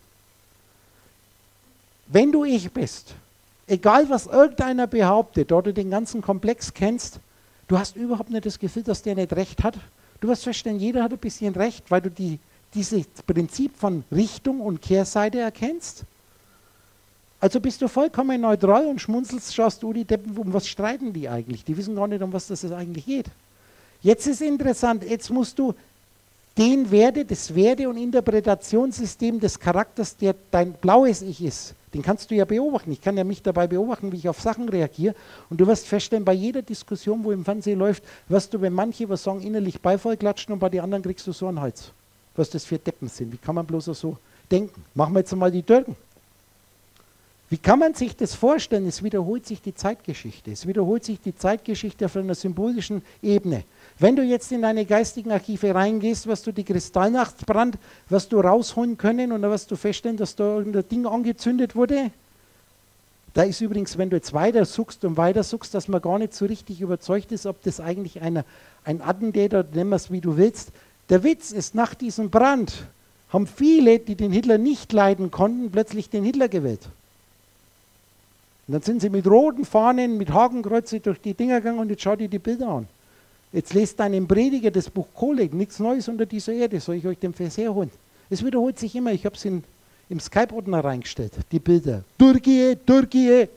Wenn du ich bist, egal was irgendeiner behauptet, oder du den ganzen Komplex kennst, du hast überhaupt nicht das Gefühl, dass der nicht recht hat. Du wirst feststellen, jeder hat ein bisschen recht, weil du dieses Prinzip von Richtung und Kehrseite erkennst. Also bist du vollkommen neutral und schmunzelst, schaust du die Deppen, um was streiten die eigentlich? Die wissen gar nicht, um was das eigentlich geht. Jetzt ist interessant, jetzt musst du das Werte- und Interpretationssystem des Charakters, der dein blaues Ich ist, den kannst du ja beobachten. Ich kann ja mich dabei beobachten, wie ich auf Sachen reagiere. Und du wirst feststellen, bei jeder Diskussion, wo im Fernsehen läuft, wirst du, wenn manche was sagen, innerlich Beifall klatschen und bei den anderen kriegst du so einen Hals. Was das für Deppen sind. Wie kann man bloß so denken? Machen wir jetzt mal die Türken. Wie kann man sich das vorstellen? Es wiederholt sich die Zeitgeschichte. Es wiederholt sich die Zeitgeschichte auf einer symbolischen Ebene. Wenn du jetzt in deine geistigen Archive reingehst, wirst du die Kristallnachtsbrand, wirst du rausholen können und dann wirst du feststellen, dass da irgendein Ding angezündet wurde. Da ist übrigens, wenn du jetzt weiter suchst, dass man gar nicht so richtig überzeugt ist, ob das eigentlich ein Attentäter, nenn es wie du willst. Der Witz ist, nach diesem Brand haben viele, die den Hitler nicht leiden konnten, plötzlich den Hitler gewählt. Und dann sind sie mit roten Fahnen, mit Hakenkreuze durch die Dinger gegangen und jetzt schau dir die Bilder an. Jetzt lest deinen Prediger das Buch Kollek, nichts Neues unter dieser Erde, soll ich euch den Vers herholen? Es wiederholt sich immer, ich habe es im Skype-Ordner reingestellt, die Bilder. Türkei, Türkei.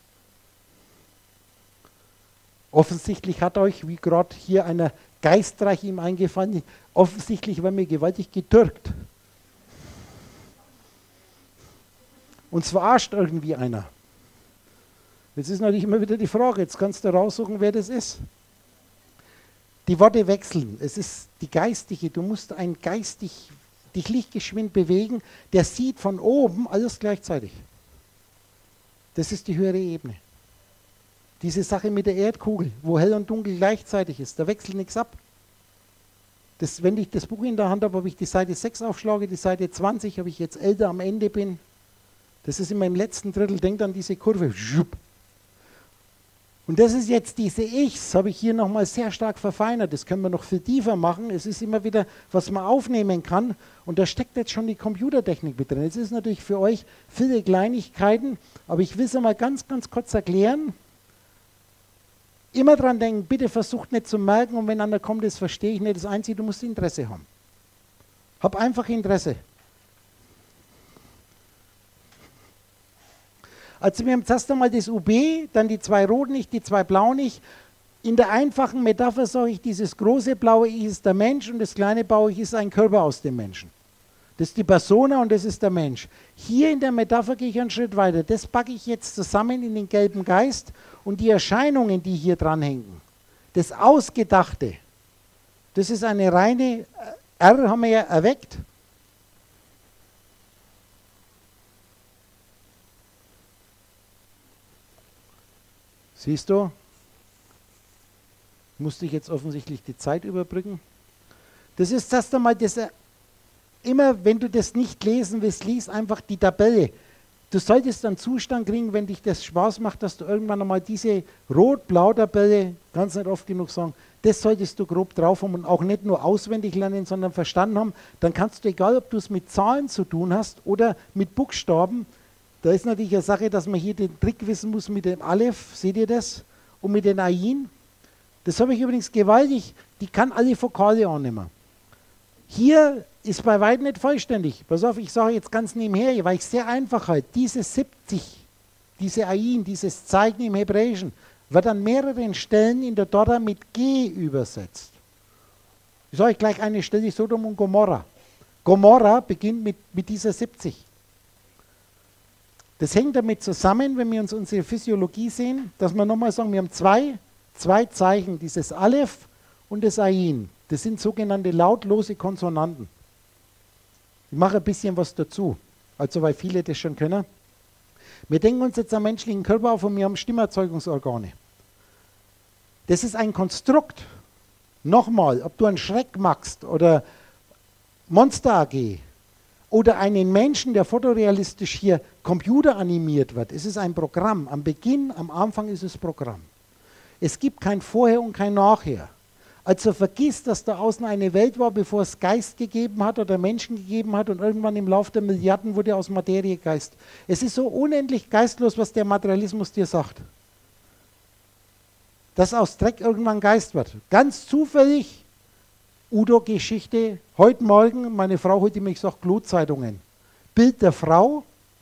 Offensichtlich hat euch, wie gerade hier einer geistreich ihm eingefallen, offensichtlich war mir gewaltig getürkt. Uns verarscht irgendwie einer. Jetzt ist natürlich immer wieder die Frage, jetzt kannst du raussuchen, wer das ist. Die Worte wechseln, es ist die geistige, du musst dich lichtgeschwind bewegen, der sieht von oben alles gleichzeitig. Das ist die höhere Ebene. Diese Sache mit der Erdkugel, wo hell und dunkel gleichzeitig ist, da wechselt nichts ab. Wenn ich das Buch in der Hand habe, ob ich die Seite 6 aufschlage, die Seite 20, ob ich jetzt älter am Ende bin, das ist immer im letzten Drittel, denkt an diese Kurve. Und das ist jetzt diese Ichs, habe ich hier nochmal sehr stark verfeinert. Das können wir noch viel tiefer machen. Es ist immer wieder, was man aufnehmen kann. Und da steckt jetzt schon die Computertechnik mit drin. Es ist natürlich für euch viele Kleinigkeiten, aber ich will es einmal ganz, ganz kurz erklären. Immer dran denken, bitte versucht nicht zu merken und wenn einer kommt, das verstehe ich nicht. Das Einzige, du musst Interesse haben. Hab einfach Interesse. Also wir haben zuerst einmal das UB, dann die zwei roten Ich, die zwei blauen Ich. In der einfachen Metapher sage ich, dieses große blaue Ich ist der Mensch und das kleine blaue Ich ist ein Körper aus dem Menschen. Das ist die Persona und das ist der Mensch. Hier in der Metapher gehe ich einen Schritt weiter. Das packe ich jetzt zusammen in den gelben Geist und die Erscheinungen, die hier dranhängen, das Ausgedachte, Das ist eine reine, R haben wir ja erweckt. Siehst du? Musste ich jetzt offensichtlich die Zeit überbrücken. Das ist das einmal, immer wenn du das nicht lesen willst, lies einfach die Tabelle. Du solltest einen Zustand kriegen, wenn dich das Spaß macht, dass du irgendwann einmal diese Rot-Blau-Tabelle, kannst nicht oft genug sagen, das solltest du grob drauf haben und auch nicht nur auswendig lernen, sondern verstanden haben. Dann kannst du, egal ob du es mit Zahlen zu tun hast oder mit Buchstaben, da ist natürlich eine Sache, dass man hier den Trick wissen muss mit dem Aleph, seht ihr das? Und mit den Ain. Das habe ich übrigens gewaltig, die kann alle Vokale annehmen. Hier ist bei weitem nicht vollständig. Pass auf, ich sage jetzt ganz nebenher, weil ich sehr einfach halt, diese 70, diese Ain, dieses Zeichen im Hebräischen, wird an mehreren Stellen in der Tora mit G übersetzt. Ich sage euch gleich eine Stelle, Sodom und Gomorra. Gomorra beginnt mit dieser 70. Das hängt damit zusammen, wenn wir uns unsere Physiologie sehen, dass wir nochmal sagen, wir haben zwei Zeichen, dieses Aleph und das Ain. Das sind sogenannte lautlose Konsonanten. Ich mache ein bisschen was dazu, also weil viele das schon können. Wir denken uns jetzt am menschlichen Körper auf und wir haben Stimmerzeugungsorgane. Das ist ein Konstrukt. Nochmal, ob du einen Schreck machst oder Monster AG oder einen Menschen, der fotorealistisch hier computeranimiert wird, es ist ein Programm. Am Beginn, am Anfang ist es Programm. Es gibt kein Vorher und kein Nachher. Also vergiss, dass da außen eine Welt war, bevor es Geist gegeben hat oder Menschen gegeben hat und irgendwann im Laufe der Milliarden wurde aus Materie Geist. Es ist so unendlich geistlos, was der Materialismus dir sagt. Dass aus Dreck irgendwann Geist wird. Ganz zufällig, Udo-Geschichte, heute Morgen, meine Frau holte mich, sagt, Klo-Zeitungen. Bild der Frau.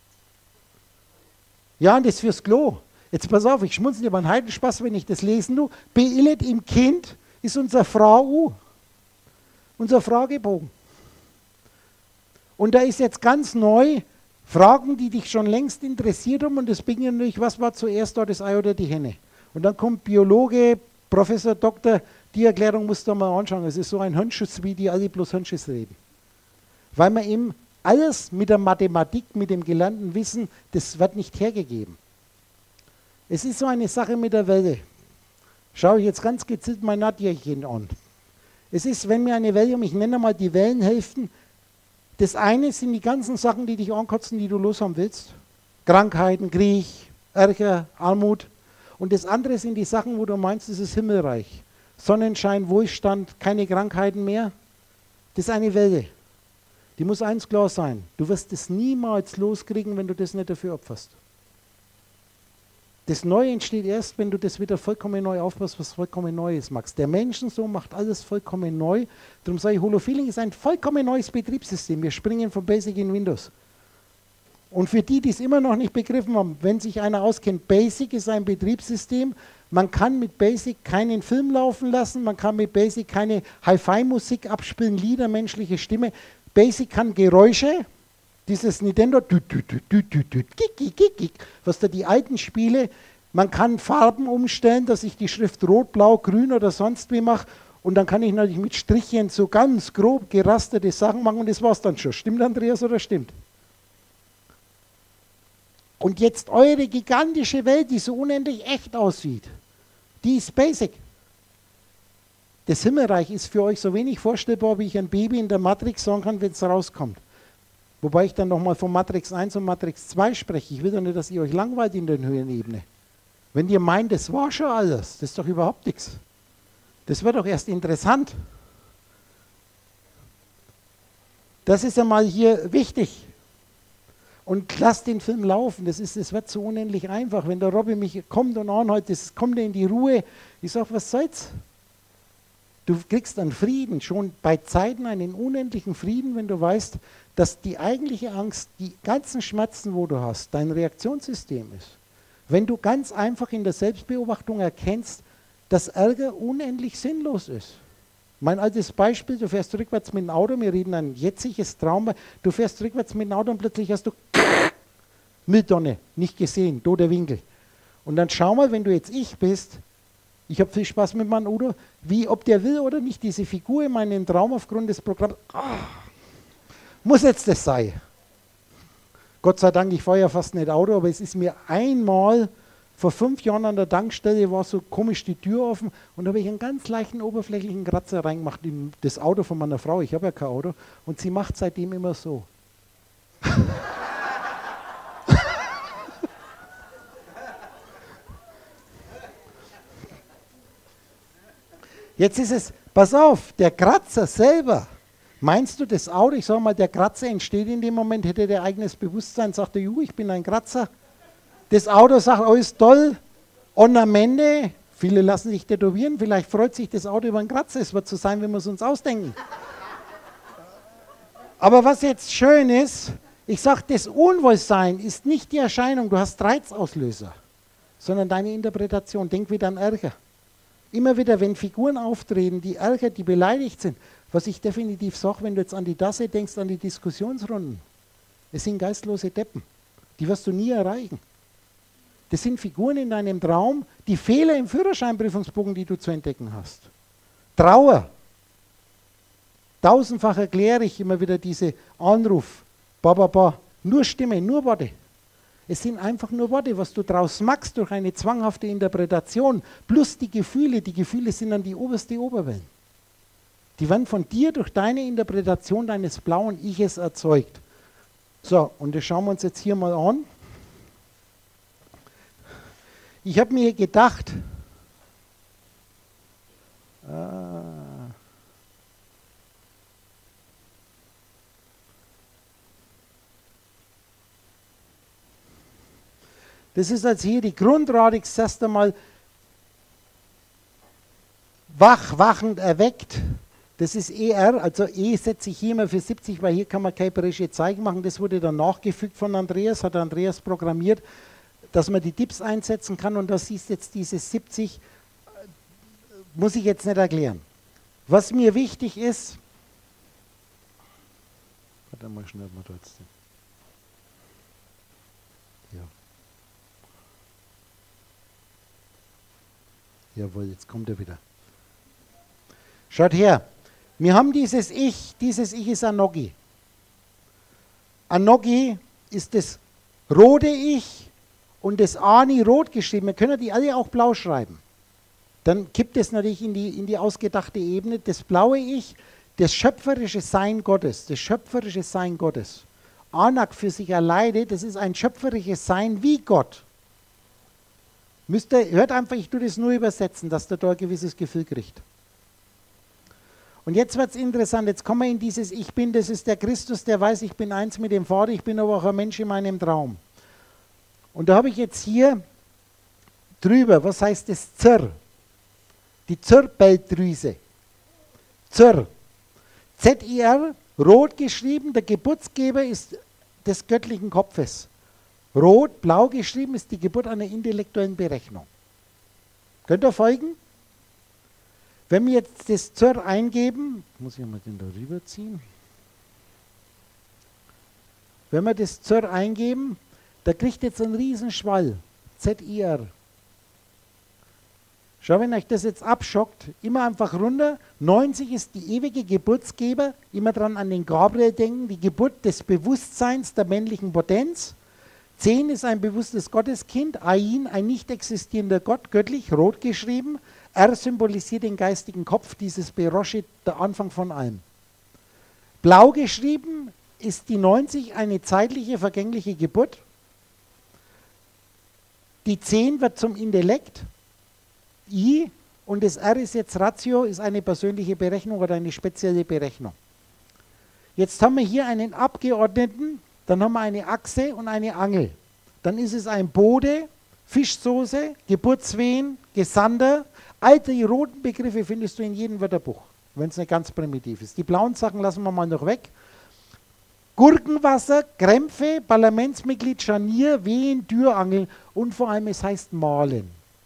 Ja, und das fürs Klo. Jetzt pass auf, ich schmunzel über einen Heidenspaß, wenn ich das lesen tue. Beillet im Kind ist unser Frau, unser Fragebogen. Und da ist jetzt ganz neu Fragen, die dich schon längst interessiert haben und das beginnt natürlich, was war zuerst da, das Ei oder die Henne? Und dann kommt Biologe, Professor, Doktor, die Erklärung musst du mal anschauen. Es ist so ein Hirnschuss, wie die alle bloß Hirnschuss reden. Weil man eben alles mit der Mathematik, mit dem gelernten Wissen, das wird nicht hergegeben. Es ist so eine Sache mit der Welle. Schaue ich jetzt ganz gezielt mein Nadjerchen an. Es ist, wenn mir eine Welle, ich nenne mal die Wellenhälften, das eine sind die ganzen Sachen, die dich ankotzen, die du loshaben willst. Krankheiten, Krieg, Ärger, Armut. Und das andere sind die Sachen, wo du meinst, es ist himmelreich. Sonnenschein, Wohlstand, keine Krankheiten mehr. Das ist eine Welle. Die muss eins klar sein. Du wirst es niemals loskriegen, wenn du das nicht dafür opferst. Das Neue entsteht erst, wenn du das wieder vollkommen neu aufpasst, was vollkommen Neues magst. Der Menschensohn macht alles vollkommen neu. Darum sage ich, Holofeeling ist ein vollkommen neues Betriebssystem. Wir springen von Basic in Windows. Und für die, die es immer noch nicht begriffen haben, wenn sich einer auskennt, Basic ist ein Betriebssystem. Man kann mit Basic keinen Film laufen lassen, man kann mit Basic keine Hi-Fi-Musik abspielen, Lieder, menschliche Stimme. Basic kann Geräusche, dieses Nintendo, was da die alten Spiele, man kann Farben umstellen, dass ich die Schrift rot, blau, grün oder sonst wie mache und dann kann ich natürlich mit Strichen so ganz grob gerasterte Sachen machen und das war's dann schon. Stimmt, Andreas, oder stimmt? Und jetzt eure gigantische Welt, die so unendlich echt aussieht, die ist Basic. Das Himmelreich ist für euch so wenig vorstellbar, wie ich ein Baby in der Matrix sagen kann, wenn es rauskommt. Wobei ich dann nochmal von Matrix 1 und Matrix 2 spreche. Ich will doch nicht, dass ihr euch langweilt in der Höhenebene. Wenn ihr meint, das war schon alles, das ist doch überhaupt nichts. Das wird doch erst interessant. Das ist ja mal hier wichtig. Und lasst den Film laufen, das wird so unendlich einfach. Wenn der Robby mich kommt und anhält, kommt er in die Ruhe. Ich sage, was soll's? Du kriegst einen Frieden, schon bei Zeiten einen unendlichen Frieden, wenn du weißt, dass die eigentliche Angst, die ganzen Schmerzen, wo du hast, dein Reaktionssystem ist. Wenn du ganz einfach in der Selbstbeobachtung erkennst, dass Ärger unendlich sinnlos ist. Mein altes Beispiel, du fährst rückwärts mit dem Auto, wir reden ein jetziges Trauma, du fährst rückwärts mit dem Auto und plötzlich hast du Mülltonne, nicht gesehen, toter Winkel. Und dann schau mal, wenn du jetzt ich bist, Ich habe viel Spaß mit meinem Udo. Wie, ob der will oder nicht, diese Figur in meinem Traum aufgrund des Programms, muss jetzt das sein. Gott sei Dank, ich fahre ja fast nicht Auto, aber es ist mir einmal vor 5 Jahren an der Tankstelle, war so komisch die Tür offen und da habe ich einen ganz leichten oberflächlichen Kratzer reingemacht in das Auto von meiner Frau. Ich habe ja kein Auto und sie macht seitdem immer so. Jetzt ist es, pass auf, der Kratzer selber, meinst du das Auto, ich sage mal, der Kratzer entsteht in dem Moment, hätte der eigenes Bewusstsein, sagt er, ich bin ein Kratzer. Das Auto sagt, oh, ist toll, Ornamente, viele lassen sich tätowieren, vielleicht freut sich das Auto über einen Kratzer, es wird so sein, wie wir es uns ausdenken. Aber was jetzt schön ist, ich sage, das Unwohlsein ist nicht die Erscheinung, du hast Reizauslöser, sondern deine Interpretation, denk wieder an Ärger. Immer wieder, wenn Figuren auftreten, die Ärger, die beleidigt sind, was ich definitiv sage, wenn du jetzt an die Dasse denkst, an die Diskussionsrunden, es sind geistlose Deppen, die wirst du nie erreichen. Das sind Figuren in deinem Traum, die Fehler im Führerscheinprüfungsbogen, die du zu entdecken hast. Trauer. Tausendfach erkläre ich immer wieder diese Anruf, nur Stimme, nur Worte. Es sind einfach nur Worte, was du draus machst durch eine zwanghafte Interpretation, plus die Gefühle sind dann die oberste Oberwellen. Die werden von dir durch deine Interpretation deines blauen Iches erzeugt. So, und das schauen wir uns jetzt hier mal an. Ich habe mir gedacht, das ist jetzt hier die Grundradix, das erste Mal wachend erweckt. Das ist ER, also E setze ich hier mal für 70, weil hier kann man käuferische Zeichen machen. Das wurde dann nachgefügt von Andreas, hat Andreas programmiert, dass man die Dips einsetzen kann und da siehst jetzt dieses 70, muss ich jetzt nicht erklären. Was mir wichtig ist, warte mal, schnell mal trotzdem. Ja. Jawohl, jetzt kommt er wieder. Schaut her, wir haben dieses Ich ist Anogi. Anogi ist das rote Ich und das Ani rot geschrieben. Wir können die alle auch blau schreiben. Dann kippt es natürlich in die ausgedachte Ebene. Das blaue Ich, das schöpferische Sein Gottes, das schöpferische Sein Gottes. Anak für sich alleine, das ist ein schöpferisches Sein wie Gott. Hört einfach, ich tue das nur übersetzen, dass der da ein gewisses Gefühl kriegt. Und jetzt wird es interessant, jetzt kommen wir in dieses Ich Bin, das ist der Christus, der weiß, ich bin eins mit dem Vater, ich bin aber auch ein Mensch in meinem Traum. Und da habe ich jetzt hier drüber, was heißt das Zirr? Die Zirbeldrüse. Zirr. Z-I-R, rot geschrieben, der Geburtsgeber ist des göttlichen Kopfes. Rot, blau geschrieben ist die Geburt einer intellektuellen Berechnung. Könnt ihr folgen? Wenn wir jetzt das Zirr eingeben, muss ich mal den da rüberziehen. Wenn wir das Zirr eingeben, da kriegt jetzt einen Riesenschwall. Z-I-R. Schau, wenn euch das jetzt abschockt, immer einfach runter. 90 ist die ewige Geburtsgeber, immer dran an den Gabriel denken, die Geburt des Bewusstseins der männlichen Potenz. 10 ist ein bewusstes Gotteskind, Ain, ein nicht existierender Gott, göttlich, rot geschrieben. R symbolisiert den geistigen Kopf, dieses Berosche, der Anfang von allem. Blau geschrieben ist die 90 eine zeitliche, vergängliche Geburt. Die 10 wird zum Intellekt, I, und das R ist jetzt Ratio, ist eine persönliche Berechnung oder eine spezielle Berechnung. Jetzt haben wir hier einen Abgeordneten, dann haben wir eine Achse und eine Angel. Dann ist es ein Bode, Fischsoße, Geburtswehen, Gesander. All die roten Begriffe findest du in jedem Wörterbuch, wenn es nicht ganz primitiv ist. Die blauen Sachen lassen wir mal noch weg. Gurkenwasser, Krämpfe, Parlamentsmitglied, Scharnier, Wehen, Türangel und vor allem es heißt malen.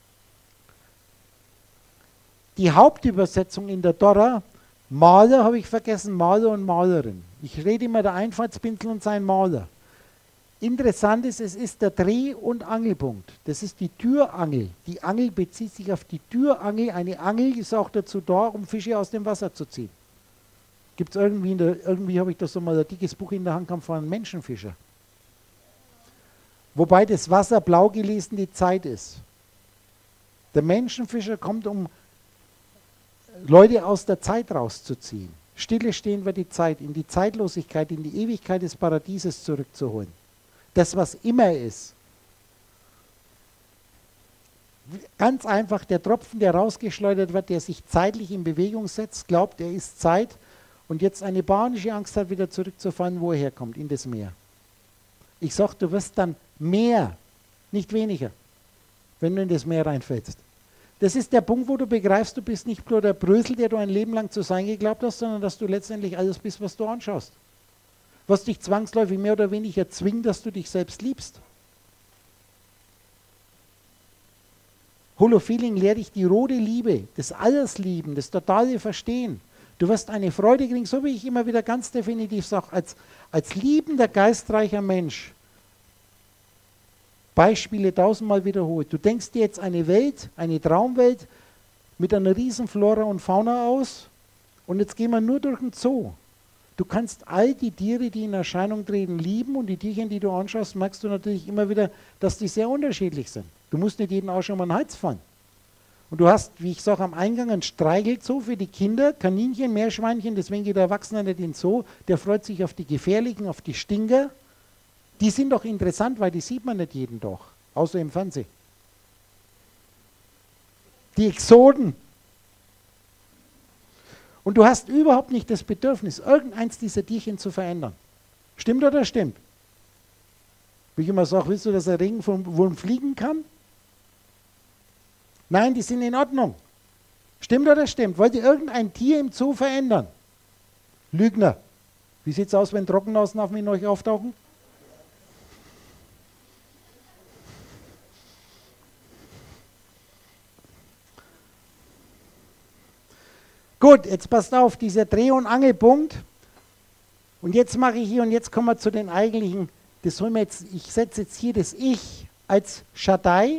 Die Hauptübersetzung in der Dora, Maler habe ich vergessen, Maler und Malerin. Ich rede immer der Einfaltspinsel und sein Maler. Interessant ist, es ist der Dreh- und Angelpunkt. Das ist die Türangel. Die Angel bezieht sich auf die Türangel. Eine Angel ist auch dazu da, um Fische aus dem Wasser zu ziehen. Gibt es irgendwie habe ich da so mal ein dickes Buch in der Hand gehabt von einem Menschenfischer. Wobei das Wasser blau gelesen die Zeit ist. Der Menschenfischer kommt, um Leute aus der Zeit rauszuziehen. Stille stehen wir die Zeit, in die Zeitlosigkeit, in die Ewigkeit des Paradieses zurückzuholen. Das, was immer ist. Ganz einfach, der Tropfen, der rausgeschleudert wird, der sich zeitlich in Bewegung setzt, glaubt, er ist Zeit und jetzt eine panische Angst hat, wieder zurückzufallen, wo er herkommt, in das Meer. Ich sage, du wirst dann mehr, nicht weniger, wenn du in das Meer reinfällst. Das ist der Punkt, wo du begreifst, du bist nicht nur der Brösel, der du ein Leben lang zu sein geglaubt hast, sondern dass du letztendlich alles bist, was du anschaust. Was dich zwangsläufig mehr oder weniger zwingt, dass du dich selbst liebst. Holofeeling lehrt dich die rote Liebe, das Allerslieben, das totale Verstehen. Du wirst eine Freude kriegen, so wie ich immer wieder ganz definitiv sage, als liebender, geistreicher Mensch. Beispiele tausendmal wiederholt. Du denkst dir jetzt eine Welt, eine Traumwelt mit einer riesen Flora und Fauna aus und jetzt gehen wir nur durch den Zoo. Du kannst all die Tiere, die in Erscheinung treten, lieben und die Tierchen, die du anschaust, merkst du natürlich immer wieder, dass die sehr unterschiedlich sind. Du musst nicht jeden auch schon mal an den Hals fallen. Und du hast, wie ich sage, am Eingang ein Streichelzoo für die Kinder, Kaninchen, Meerschweinchen, deswegen geht der Erwachsene nicht in den Zoo, der freut sich auf die gefährlichen, auf die Stinker. Die sind doch interessant, weil die sieht man nicht jeden Tag, außer im Fernsehen. Die Exoten. Und du hast überhaupt nicht das Bedürfnis, irgendeins dieser Tierchen zu verändern. Stimmt oder stimmt? Wie ich immer sage, willst du, dass ein Regenwurm fliegen kann? Nein, die sind in Ordnung. Stimmt oder stimmt? Wollt ihr irgendein Tier im Zoo verändern? Lügner. Wie sieht es aus, wenn Trockenausaffen in euch auftauchen? Gut, jetzt passt auf, dieser Dreh- und Angelpunkt. Und jetzt mache ich hier, und jetzt kommen wir zu den eigentlichen, das holen wir jetzt, ich setze jetzt hier das Ich als Shaddai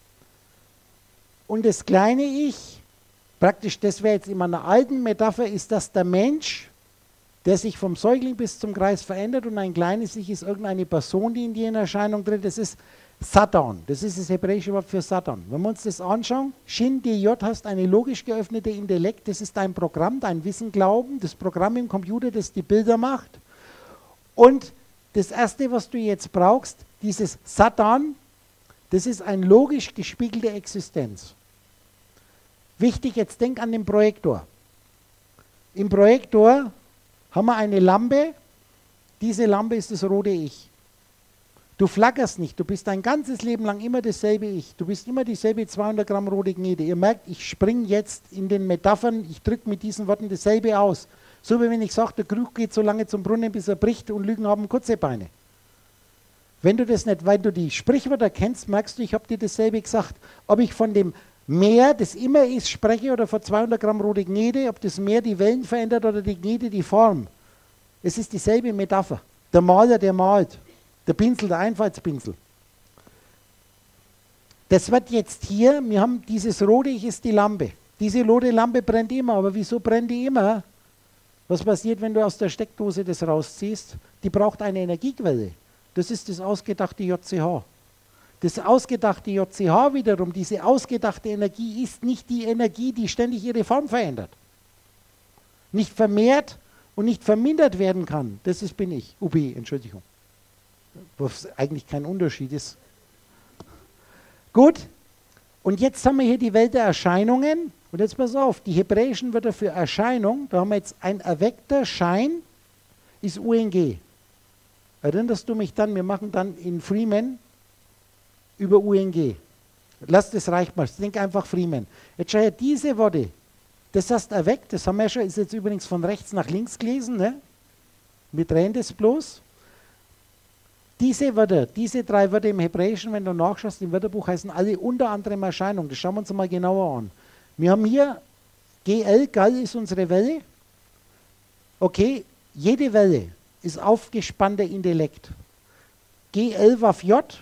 und das kleine Ich, praktisch, das wäre jetzt in meiner alten Metapher, ist das der Mensch, der sich vom Säugling bis zum Kreis verändert, und ein kleines Ich ist irgendeine Person, die in dir in Erscheinung tritt. Das ist Satan, das ist das hebräische Wort für Satan. Wenn wir uns das anschauen, Shin DJ heißt eine logisch geöffnete Intellekt, das ist dein Programm, dein Wissen, Glauben, das Programm im Computer, das die Bilder macht. Und das erste, was du jetzt brauchst, dieses Satan, das ist eine logisch gespiegelte Existenz. Wichtig, jetzt denk an den Projektor. Im Projektor haben wir eine Lampe, diese Lampe ist das rote Ich. Du flackerst nicht, du bist dein ganzes Leben lang immer dasselbe Ich. Du bist immer dieselbe 200 Gramm rote Gnede. Ihr merkt, ich springe jetzt in den Metaphern, ich drücke mit diesen Worten dasselbe aus. So wie wenn ich sage, der Krug geht so lange zum Brunnen, bis er bricht, und Lügen haben kurze Beine. Wenn du das nicht, weil du die Sprichwörter kennst, merkst du, ich habe dir dasselbe gesagt. Ob ich von dem Meer, das immer ist, spreche, oder von 200 Gramm rote Gnede, ob das Meer die Wellen verändert oder die Gnede die Form. Es ist dieselbe Metapher. Der Maler, der malt. Der Pinsel, der Einfallspinsel. Das wird jetzt hier, wir haben dieses rote Ich ist die Lampe. Diese rote Lampe brennt immer, aber wieso brennt die immer? Was passiert, wenn du aus der Steckdose das rausziehst? Die braucht eine Energiequelle. Das ist das ausgedachte JCH. Das ausgedachte JCH wiederum, diese ausgedachte Energie, ist nicht die Energie, die ständig ihre Form verändert. Nicht vermehrt und nicht vermindert werden kann. Das bin ich. UB, Entschuldigung. Was eigentlich kein Unterschied ist. Gut, und jetzt haben wir hier die Welt der Erscheinungen. Und jetzt pass auf, die hebräischen Wörter für Erscheinung, da haben wir jetzt ein erweckter Schein, ist UNG. Erinnerst du mich dann, wir machen dann in Freeman über UNG. Lass das reicht mal, denk einfach Freeman. Jetzt schau her, diese Worte, das heißt erweckt, das haben wir schon, ist jetzt übrigens von rechts nach links gelesen, ne? Wir drehen das bloß. Diese Wörter, diese drei Wörter im Hebräischen, wenn du nachschaust, im Wörterbuch heißen alle unter anderem Erscheinung. Das schauen wir uns mal genauer an. Wir haben hier GL, Gall ist unsere Welle. Okay, jede Welle ist aufgespannter Intellekt. GL Waf J.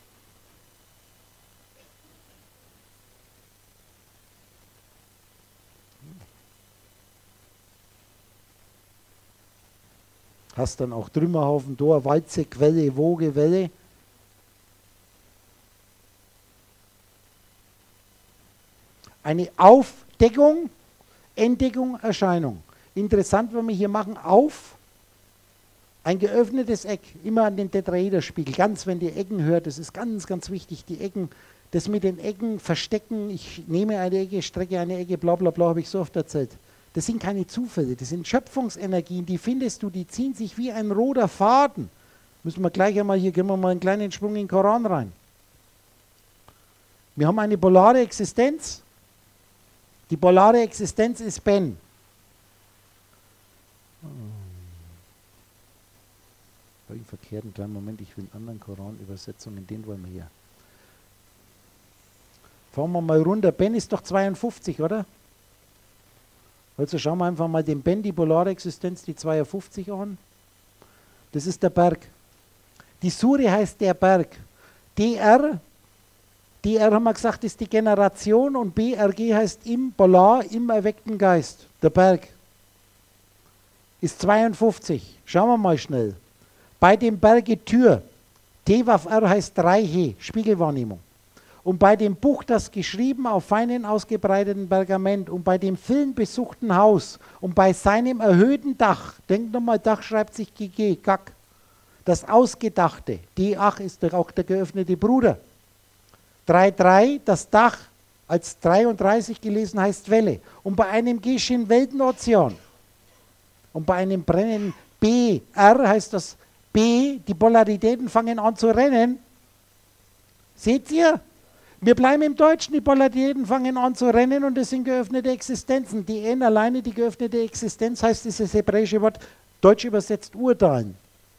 Hast dann auch Trümmerhaufen, Dor, Walze, Quelle, Woge, Welle. Eine Aufdeckung, Entdeckung, Erscheinung. Interessant, wenn wir hier machen, auf, ein geöffnetes Eck, immer an den Tetraederspiegel. Ganz, wenn die Ecken hört, das ist ganz, ganz wichtig, die Ecken, das mit den Ecken verstecken, ich nehme eine Ecke, strecke eine Ecke, bla bla bla, habe ich so oft erzählt. Das sind keine Zufälle, das sind Schöpfungsenergien, die findest du, die ziehen sich wie ein roter Faden. Müssen wir gleich einmal, hier gehen wir mal einen kleinen Sprung in den Koran rein. Wir haben eine polare Existenz. Die polare Existenz ist Ben. Im verkehrten kleinen Moment, ich will einen anderen Koran-Übersetzungen, den wollen wir hier. Fahren wir mal runter. Ben ist doch 52, oder? Also schauen wir einfach mal den Ben, die polare Existenz, die 52 an. Das ist der Berg. Die Sure heißt der Berg. DR haben wir gesagt, ist die Generation und BRG heißt im Polar, im erweckten Geist. Der Berg ist 52. Schauen wir mal schnell. Bei dem Berge Tür, TWR heißt 3He, Spiegelwahrnehmung. Und bei dem Buch, das geschrieben auf feinen ausgebreiteten Pergament und bei dem filmbesuchten Haus und bei seinem erhöhten Dach, denkt nochmal, Dach schreibt sich GG, Gack, das Ausgedachte, D8 ist doch auch der geöffnete Bruder. 3,3, das Dach als 33 gelesen heißt Welle. Und bei einem geschehen Weltenozean. Und bei einem brennenden BR heißt das B, die Polaritäten fangen an zu rennen. Seht ihr? Wir bleiben im Deutschen, die Polaritäten fangen an zu rennen und das sind geöffnete Existenzen. Die N alleine, die geöffnete Existenz, heißt dieses hebräische Wort, deutsch übersetzt urteilen.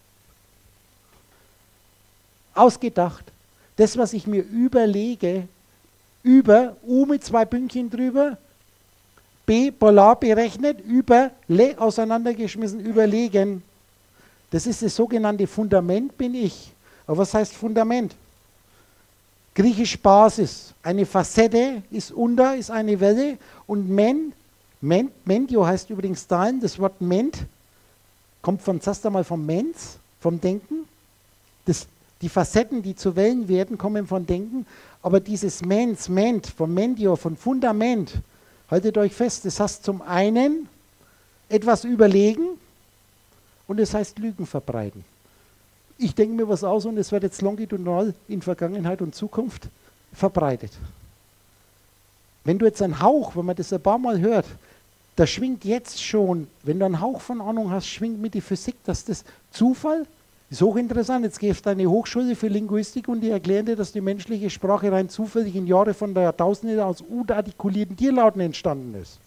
Ausgedacht. Das, was ich mir überlege, über, U mit 2 Pünktchen drüber, B, polar berechnet, über, Le, auseinandergeschmissen, überlegen. Das ist das sogenannte Fundament, bin ich. Aber was heißt Fundament? Griechisch Basis. Eine Facette ist unter, ist eine Welle. Und Mentio heißt übrigens Stalin. Das Wort Ment kommt zuerst einmal vom Mens, vom Denken. Die Facetten, die zu Wellen werden, kommen von Denken. Aber dieses Ment, vom Mentio, von Fundament, haltet euch fest, das heißt zum einen etwas überlegen und es heißt Lügen verbreiten. Ich denke mir was aus und es wird jetzt longitudinal in Vergangenheit und Zukunft verbreitet. Wenn du jetzt einen Hauch, wenn man das ein paar Mal hört, da schwingt jetzt schon, wenn du einen Hauch von Ahnung hast, schwingt mit die Physik, dass das Zufall ist hochinteressant. Jetzt gehst du eine Hochschule für Linguistik und die erklären dir, dass die menschliche Sprache rein zufällig in Jahre von der Jahrtausende aus unartikulierten Tierlauten entstanden ist.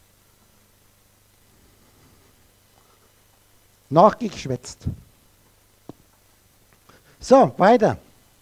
Nachgeschwätzt. So, weiter.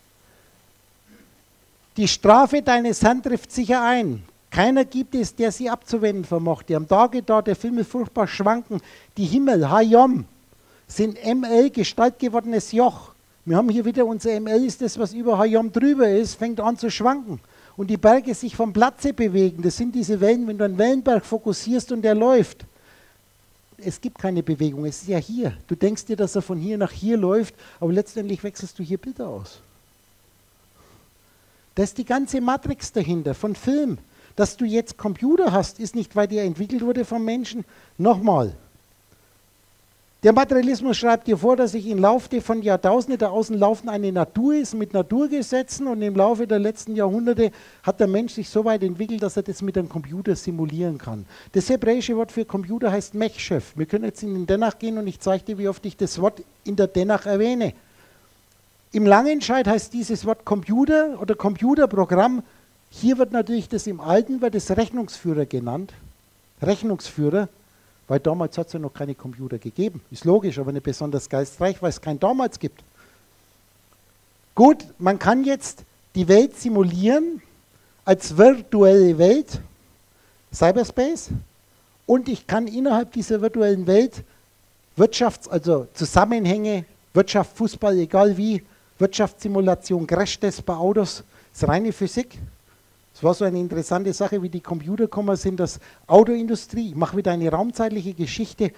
Die Strafe deines Herrn trifft sicher ein. Keiner gibt es, der sie abzuwenden vermocht. Die am Tage da der Filme furchtbar schwanken. Die Himmel, Hayom, sind ML Gestalt gewordenes Joch. Wir haben hier wieder unser ML, ist das, was über Hayom drüber ist, fängt an zu schwanken. Und die Berge sich vom Platze bewegen. Das sind diese Wellen, wenn du einen Wellenberg fokussierst und der läuft. Es gibt keine Bewegung, es ist ja hier. Du denkst dir, dass er von hier nach hier läuft, aber letztendlich wechselst du hier Bilder aus. Das ist die ganze Matrix dahinter, von Film. Dass du jetzt Computer hast, ist nicht, weil der entwickelt wurde vom Menschen. Nochmal. Der Materialismus schreibt dir vor, dass sich im Laufe von Jahrtausenden da außen laufend eine Natur ist mit Naturgesetzen und im Laufe der letzten Jahrhunderte hat der Mensch sich so weit entwickelt, dass er das mit einem Computer simulieren kann. Das hebräische Wort für Computer heißt Mechschef. Wir können jetzt in den Denach gehen und ich zeige dir, wie oft ich das Wort in der Denach erwähne. Im Langenscheid heißt dieses Wort Computer oder Computerprogramm. Hier wird natürlich das im Alten, wird das Rechnungsführer genannt. Rechnungsführer. Weil damals hat es ja noch keine Computer gegeben. Ist logisch, aber nicht besonders geistreich, weil es keinen damals gibt. Gut, man kann jetzt die Welt simulieren als virtuelle Welt, Cyberspace, und ich kann innerhalb dieser virtuellen Welt also Zusammenhänge, Wirtschaft, Fußball, egal wie, Wirtschaftssimulation, Crashtest bei Autos, das ist reine Physik. Es war so eine interessante Sache, wie die Computer gekommen sind, dass Autoindustrie, ich mache wieder eine raumzeitliche Geschichte,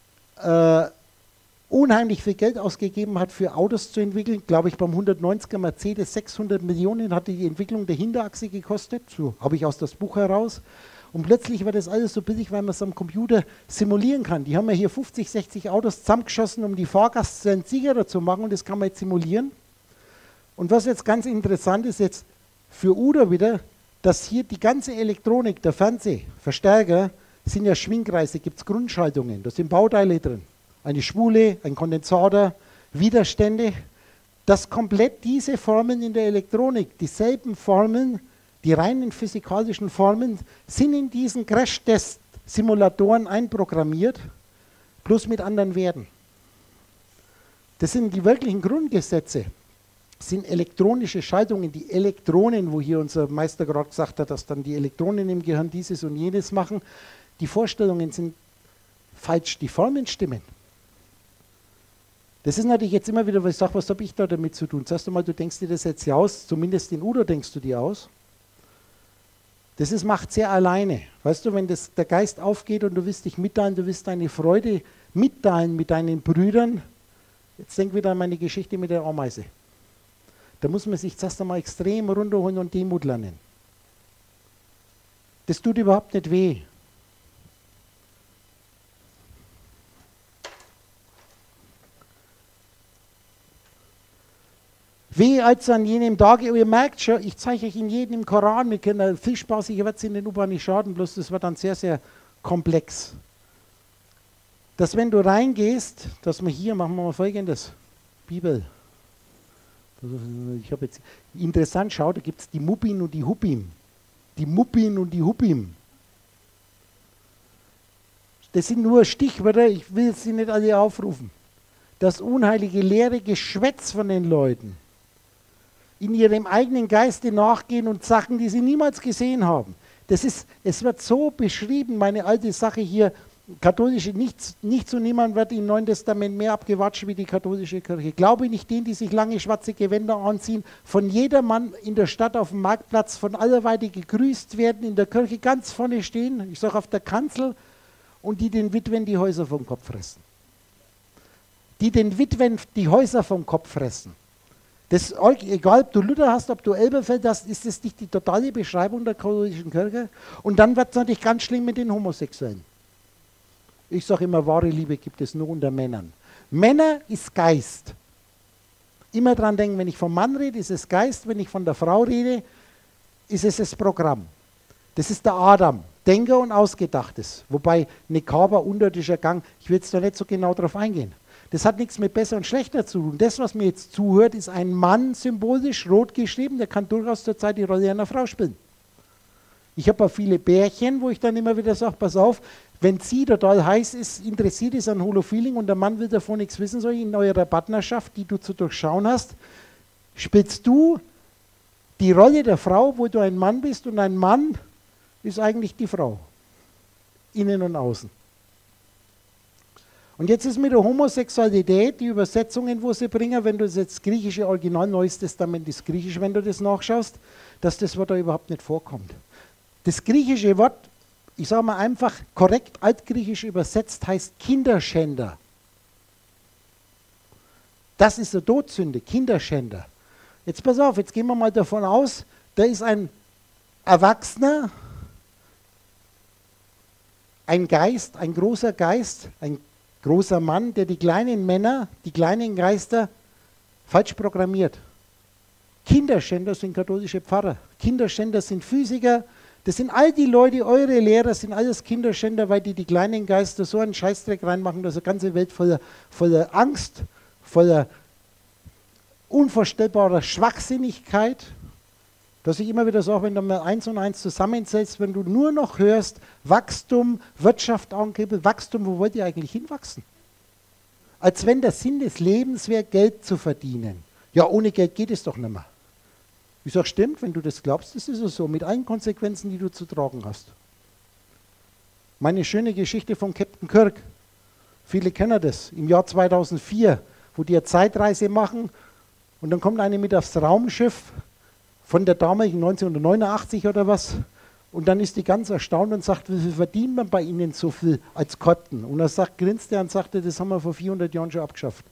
unheimlich viel Geld ausgegeben hat, für Autos zu entwickeln. Glaube ich, beim 190er Mercedes 600 Millionen hat die Entwicklung der Hinterachse gekostet. So habe ich aus das Buch heraus. Und plötzlich war das alles so billig, weil man es am Computer simulieren kann. Die haben ja hier 50, 60 Autos zusammengeschossen, um die Fahrgastzahlen sicherer zu machen, und das kann man jetzt simulieren. Und was jetzt ganz interessant ist, jetzt für Udo wieder, dass hier die ganze Elektronik, der Fernseher, Verstärker, sind ja Schwingkreise, gibt es Grundschaltungen, da sind Bauteile drin. Eine Spule, ein Kondensator, Widerstände, dass komplett diese Formeln in der Elektronik, dieselben Formeln, die reinen physikalischen Formeln, sind in diesen Crash-Test-Simulatoren einprogrammiert, plus mit anderen Werten. Das sind die wirklichen Grundgesetze, sind elektronische Schaltungen, die Elektronen, wo hier unser Meister gerade gesagt hat, dass dann die Elektronen im Gehirn dieses und jenes machen. Die Vorstellungen sind falsch, die Formeln stimmen. Das ist natürlich jetzt immer wieder, was ich sage, was habe ich da damit zu tun? Sagst du mal, du denkst dir das jetzt ja aus, zumindest in Udo denkst du dir aus. Das ist Macht sehr alleine. Weißt du, wenn der Geist aufgeht und du willst dich mitteilen, du willst deine Freude mitteilen mit deinen Brüdern. Jetzt denk wieder an meine Geschichte mit der Ameise. Da muss man sich zuerst einmal extrem runterholen und Demut lernen. Das tut überhaupt nicht weh. Weh als an jenem Tage, ihr merkt schon, ich zeige euch in jedem Koran, wir können viel Spaß, ich werde es in den U-Bahn nicht schaden, bloß das wird dann sehr, sehr komplex. Dass wenn du reingehst, dass wir hier, machen wir mal Folgendes, Bibel. Ich habe jetzt, interessant, schau, da gibt es die Mubbin und die Hubbim. Die Mubbin und die Hubbim. Das sind nur Stichwörter, ich will sie nicht alle aufrufen. Das unheilige, leere Geschwätz von den Leuten. In ihrem eigenen Geiste nachgehen und Sachen, die sie niemals gesehen haben. Es wird so beschrieben, meine alte Sache hier, katholische, nicht zu niemand wird im Neuen Testament mehr abgewatscht wie die katholische Kirche. Glaube nicht denen, die sich lange schwarze Gewänder anziehen, von jedermann in der Stadt auf dem Marktplatz von aller Weite gegrüßt werden, in der Kirche ganz vorne stehen, ich sage auf der Kanzel, und die den Witwen die Häuser vom Kopf fressen. Die den Witwen die Häuser vom Kopf fressen. Das, egal, ob du Luther hast, ob du Elberfeld hast, ist das nicht die totale Beschreibung der katholischen Kirche? Und dann wird es natürlich ganz schlimm mit den Homosexuellen. Ich sage immer, wahre Liebe gibt es nur unter Männern. Männer ist Geist. Immer dran denken, wenn ich vom Mann rede, ist es Geist, wenn ich von der Frau rede, ist es das Programm. Das ist der Adam, Denker und Ausgedachtes. Wobei Nekaber, unterirdischer Gang, ich will jetzt da nicht so genau drauf eingehen. Das hat nichts mit besser und schlechter zu tun. Das, was mir jetzt zuhört, ist ein Mann symbolisch rot geschrieben, der kann durchaus zurzeit die Rolle einer Frau spielen. Ich habe auch viele Bärchen, wo ich dann immer wieder sage, pass auf, wenn sie total heiß ist, interessiert ist an Holofeeling und der Mann will davon nichts wissen, soll in eurer Partnerschaft, die du zu durchschauen hast, spielst du die Rolle der Frau, wo du ein Mann bist, und ein Mann ist eigentlich die Frau. Innen und außen. Und jetzt ist mit der Homosexualität, die Übersetzungen, wo sie bringen, wenn du das jetzt griechische Original, Neues Testament ist griechisch, wenn du das nachschaust, dass das Wort da überhaupt nicht vorkommt. Das griechische Wort, ich sage mal einfach korrekt altgriechisch übersetzt, heißt Kinderschänder. Das ist eine Todsünde, Kinderschänder. Jetzt pass auf, jetzt gehen wir mal davon aus, da ist ein Erwachsener, ein Geist, ein großer Geist, ein großer Mann, der die kleinen Männer, die kleinen Geister falsch programmiert. Kinderschänder sind katholische Pfarrer, Kinderschänder sind Physiker, das sind all die Leute, eure Lehrer sind alles Kinderschänder, weil die kleinen Geister so einen Scheißdreck reinmachen, dass die ganze Welt voller Angst, voller unvorstellbarer Schwachsinnigkeit, dass ich immer wieder sage, wenn du mal 1 und 1 zusammenzählst, wenn du nur noch hörst, Wachstum, Wirtschaft angeblich, Wachstum, wo wollt ihr eigentlich hinwachsen? Als wenn der Sinn des Lebens wäre, Geld zu verdienen. Ja, ohne Geld geht es doch nicht mehr. Ich sage, stimmt, wenn du das glaubst, das ist es so, mit allen Konsequenzen, die du zu tragen hast. Meine schöne Geschichte von Captain Kirk, viele kennen das, im Jahr 2004, wo die eine Zeitreise machen, Und dann kommt eine mit aufs Raumschiff von der damaligen 1989 oder was. Und dann ist die ganz erstaunt und sagt, wie viel verdient man bei Ihnen so viel als Kotten? Und er grinst er und sagte, das haben wir vor 400 Jahren schon abgeschafft.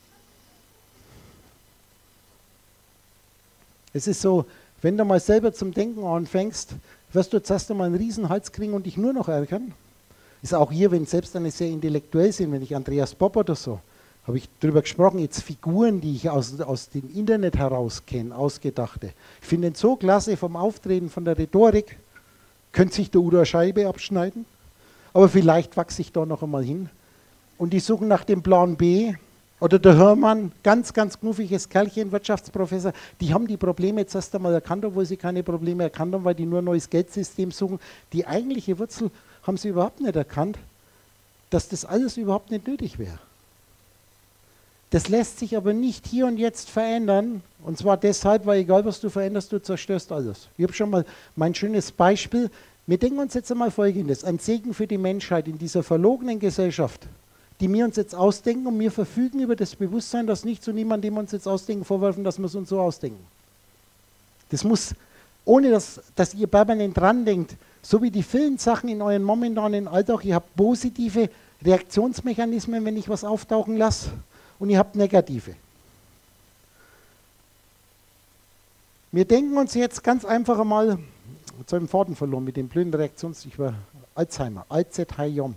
Es ist so, wenn du mal selber zum Denken anfängst, wirst du jetzt erst einmal einen Riesenhals kriegen und dich nur noch ärgern. Ist auch hier, wenn selbst eine sehr intellektuell sind, wenn ich Andreas Bob oder so, habe ich darüber gesprochen, jetzt Figuren, die ich aus dem Internet heraus kenne, ausgedachte. Ich finde ihn so klasse vom Auftreten, von der Rhetorik, könnte sich der Udo eine Scheibe abschneiden, aber vielleicht wachse ich da noch einmal hin. Und die suchen nach dem Plan B. Oder der Hörmann, ganz, ganz knuffiges Kerlchen, Wirtschaftsprofessor, die haben die Probleme jetzt erst einmal erkannt, obwohl sie keine Probleme erkannt haben, weil die nur ein neues Geldsystem suchen. Die eigentliche Wurzel haben sie überhaupt nicht erkannt, dass das alles überhaupt nicht nötig wäre. Das lässt sich aber nicht hier und jetzt verändern, und zwar deshalb, weil egal was du veränderst, du zerstörst alles. Ich habe schon mal mein schönes Beispiel. Wir denken uns jetzt einmal Folgendes, ein Segen für die Menschheit in dieser verlogenen Gesellschaft, die wir uns jetzt ausdenken, und wir verfügen über das Bewusstsein, dass nichts und niemand, dem wir uns jetzt ausdenken, vorwerfen, dass wir es uns so ausdenken. Das muss, ohne dass ihr permanent dran denkt, so wie die vielen Sachen in euren momentanen Alltag, ihr habt positive Reaktionsmechanismen, wenn ich was auftauchen lasse, und ihr habt negative. Wir denken uns jetzt ganz einfach einmal, jetzt habe ich den Faden verloren mit dem blöden ich war Alzheimer, Alzheimer.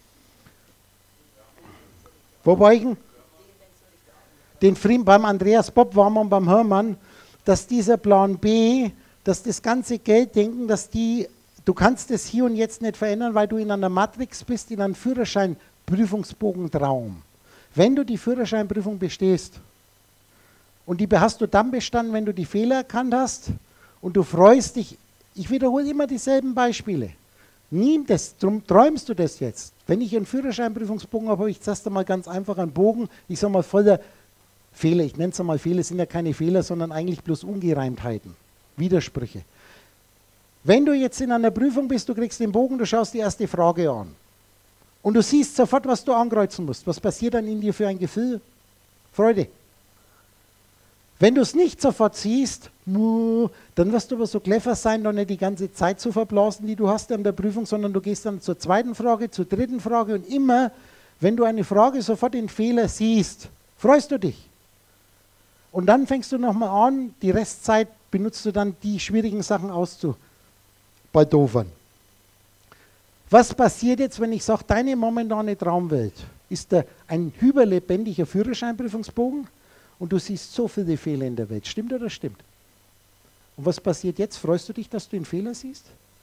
Wo war ich denn? Den Frieden beim Andreas Bob waren wir und beim Hörmann, dass dieser Plan B, dass das ganze Gelddenken, du kannst das hier und jetzt nicht verändern, weil du in einer Matrix bist, in einem Führerschein-Prüfungsbogentraum. Wenn du die Führerscheinprüfung bestehst, und die hast du dann bestanden, wenn du die Fehler erkannt hast, und du freust dich, ich wiederhole immer dieselben Beispiele. Drum träumst du das jetzt. Wenn ich einen Führerscheinprüfungsbogen habe, habe ich zuerst einmal ganz einfach einen Bogen, ich sage mal voller Fehler, ich nenne es einmal Fehler, sind ja keine Fehler, sondern eigentlich bloß Ungereimtheiten, Widersprüche. Wenn du jetzt in einer Prüfung bist, du kriegst den Bogen, du schaust die erste Frage an und du siehst sofort, was du ankreuzen musst. Was passiert dann in dir für ein Gefühl? Freude. Wenn du es nicht sofort siehst, dann wirst du aber so clever sein, doch nicht die ganze Zeit zu verblasen, die du hast an der Prüfung, sondern du gehst dann zur zweiten Frage, zur dritten Frage, und immer, wenn du eine Frage sofort den Fehler siehst, freust du dich. Und dann fängst du nochmal an, die Restzeit benutzt du dann, die schwierigen Sachen auszubaldowern. Was passiert jetzt, wenn ich sage, deine momentane Traumwelt ist ein hyperlebendiger Führerscheinprüfungsbogen? Und du siehst so viele Fehler in der Welt. Stimmt oder stimmt? Und was passiert jetzt? Freust du dich, dass du den Fehler siehst?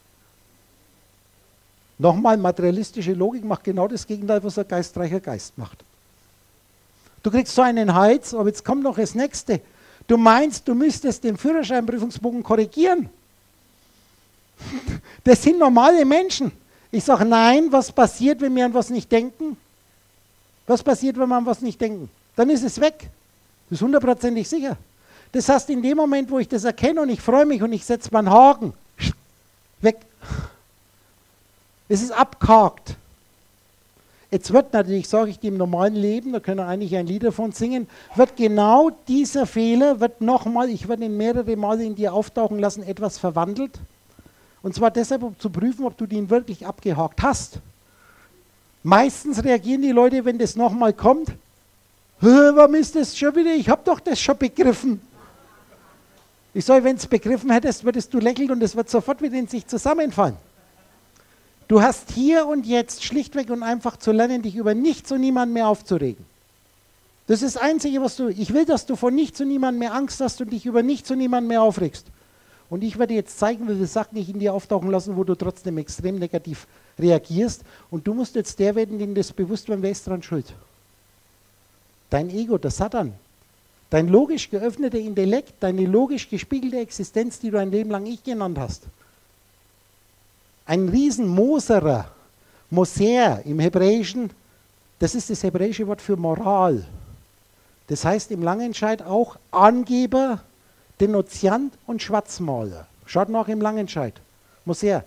Nochmal, materialistische Logik macht genau das Gegenteil, was ein geistreicher Geist macht. Du kriegst so einen Hals, aber jetzt kommt noch das Nächste. Du meinst, du müsstest den Führerscheinprüfungsbogen korrigieren. Das sind normale Menschen. Ich sage, nein, was passiert, wenn wir an was nicht denken? Was passiert, wenn wir an was nicht denken? Dann ist es weg. Das ist hundertprozentig sicher. Das heißt, in dem Moment, wo ich das erkenne und ich freue mich und ich setze meinen Haken, weg. Es ist abgehakt. Jetzt wird natürlich, sage ich dir, im normalen Leben, da können wir eigentlich ein Lied davon singen, wird genau dieser Fehler, wird nochmal, ich werde ihn mehrere Male in dir auftauchen lassen, etwas verwandelt. Und zwar deshalb, um zu prüfen, ob du den wirklich abgehakt hast. Meistens reagieren die Leute, wenn das nochmal kommt, warum ist das schon wieder? Ich habe doch das schon begriffen. Ich sage, wenn du es begriffen hättest, würdest du lächeln und es wird sofort wieder in sich zusammenfallen. Du hast hier und jetzt schlichtweg und einfach zu lernen, dich über nichts und niemanden mehr aufzuregen. Das ist das Einzige, was ich will, dass du vor nichts und niemandem mehr Angst hast und dich über nichts und niemanden mehr aufregst. Und ich werde jetzt zeigen, wie viele Sachen ich in dir auftauchen lassen, wo du trotzdem extrem negativ reagierst. Und du musst jetzt der werden, dem das bewusst wird, wer ist dran schuld? Dein Ego, der Satan, dein logisch geöffneter Intellekt, deine logisch gespiegelte Existenz, die du ein Leben lang Ich genannt hast. Ein Riesenmoserer, Moser im Hebräischen, das ist das hebräische Wort für Moral. Das heißt im Langenscheid auch Angeber, Denunziant und Schwarzmaler. Schaut nach im Langenscheid. Moser.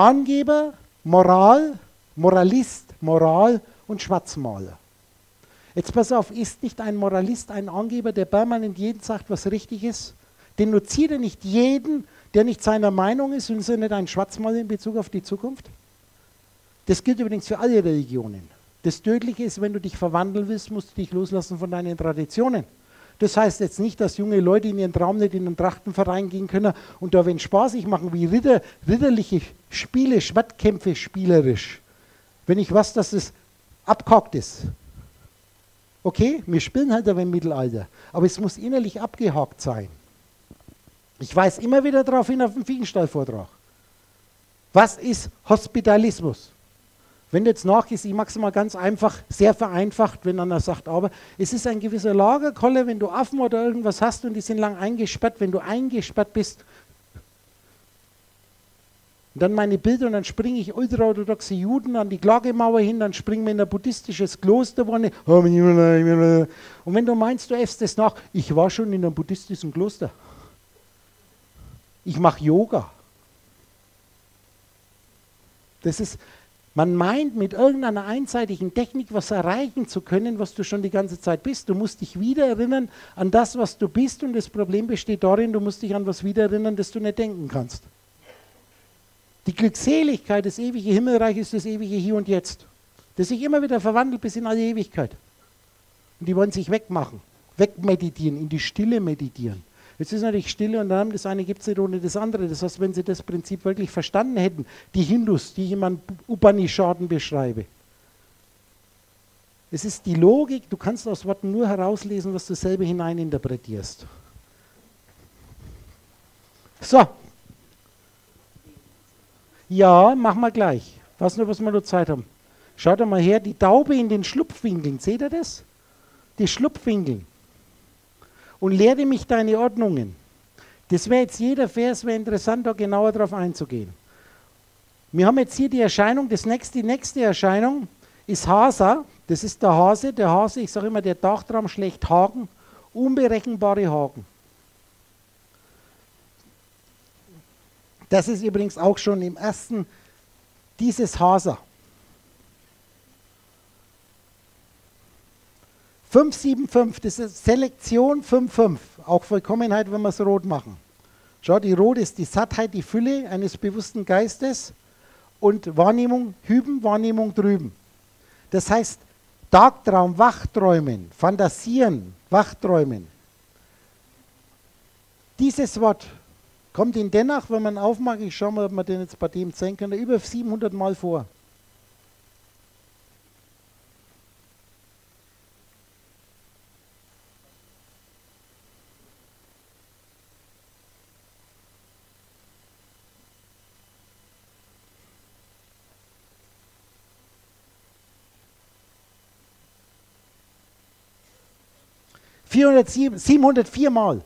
Angeber, Moral, Moralist, Moral und Schwarzmaler. Jetzt pass auf, ist nicht ein Moralist ein Angeber, der permanent jeden sagt, was richtig ist? Denunziert er nicht jeden, der nicht seiner Meinung ist, und ist er nicht ein Schwarzmaler in Bezug auf die Zukunft? Das gilt übrigens für alle Religionen. Das Tödliche ist, wenn du dich verwandeln willst, musst du dich loslassen von deinen Traditionen. Das heißt jetzt nicht, dass junge Leute in ihren Traum nicht in einen Trachtenverein gehen können und da wenn spaßig machen, wie ritterliche Spiele, Schwertkämpfe spielerisch. Wenn ich weiß, dass es abgehakt ist. Okay, wir spielen halt aber im Mittelalter, aber es muss innerlich abgehakt sein. Ich weise immer wieder darauf hin auf dem Fiegenstall-Vortrag. Was ist Hospitalismus? Wenn du jetzt nachgehst, ich mache es mal ganz einfach, sehr vereinfacht, wenn einer sagt, aber es ist ein gewisser Lagerkoller, wenn du Affen oder irgendwas hast und die sind lang eingesperrt, wenn du eingesperrt bist, und dann meine Bilder und dann springe ich ultraorthodoxe Juden an die Klagemauer hin, dann springen wir in ein buddhistisches Kloster. Und wenn du meinst, du äffst es nach, ich war schon in einem buddhistischen Kloster. Ich mache Yoga. Das ist, man meint mit irgendeiner einseitigen Technik was erreichen zu können, was du schon die ganze Zeit bist. Du musst dich wieder erinnern an das, was du bist, und das Problem besteht darin, du musst dich an was wieder erinnern, das du nicht denken kannst. Die Glückseligkeit, das ewige Himmelreich ist das ewige Hier und Jetzt, das sich immer wieder verwandelt bis in alle Ewigkeit. Und die wollen sich wegmachen, wegmeditieren, in die Stille meditieren. Jetzt ist natürlich Stille und dann das eine gibt es nicht ohne das andere. Das heißt, wenn sie das Prinzip wirklich verstanden hätten, die Hindus, die ich in meinen Upanishaden beschreibe. Es ist die Logik, du kannst aus Worten nur herauslesen, was du selber hineininterpretierst. So. Ja, machen wir gleich. Weiß nur, was wir noch Zeit haben. Schaut mal her, die Taube in den Schlupfwinkeln. Seht ihr das? Die Schlupfwinkeln. Und lehre mich deine Ordnungen. Das wäre jetzt jeder Vers, wäre interessant, da genauer drauf einzugehen. Wir haben jetzt hier die Erscheinung, die nächste Erscheinung ist Hasa. Das ist der Hase. Der Hase, ich sage immer, der Tagtraum schlägt Haken, unberechenbare Haken. Das ist übrigens auch schon im ersten, dieses Hasa. 575, das ist Selektion 5,5. Auch Vollkommenheit, wenn wir es rot machen. Schau, die Rot ist die Sattheit, die Fülle eines bewussten Geistes und Wahrnehmung hüben, Wahrnehmung drüben. Das heißt, Tagtraum, Wachträumen, Fantasieren, Wachträumen. Dieses Wort kommt in Denach, wenn man aufmacht, ich schaue mal, ob man den jetzt bei dem sehen kann, über 700 Mal vor. (407) 704 Mal.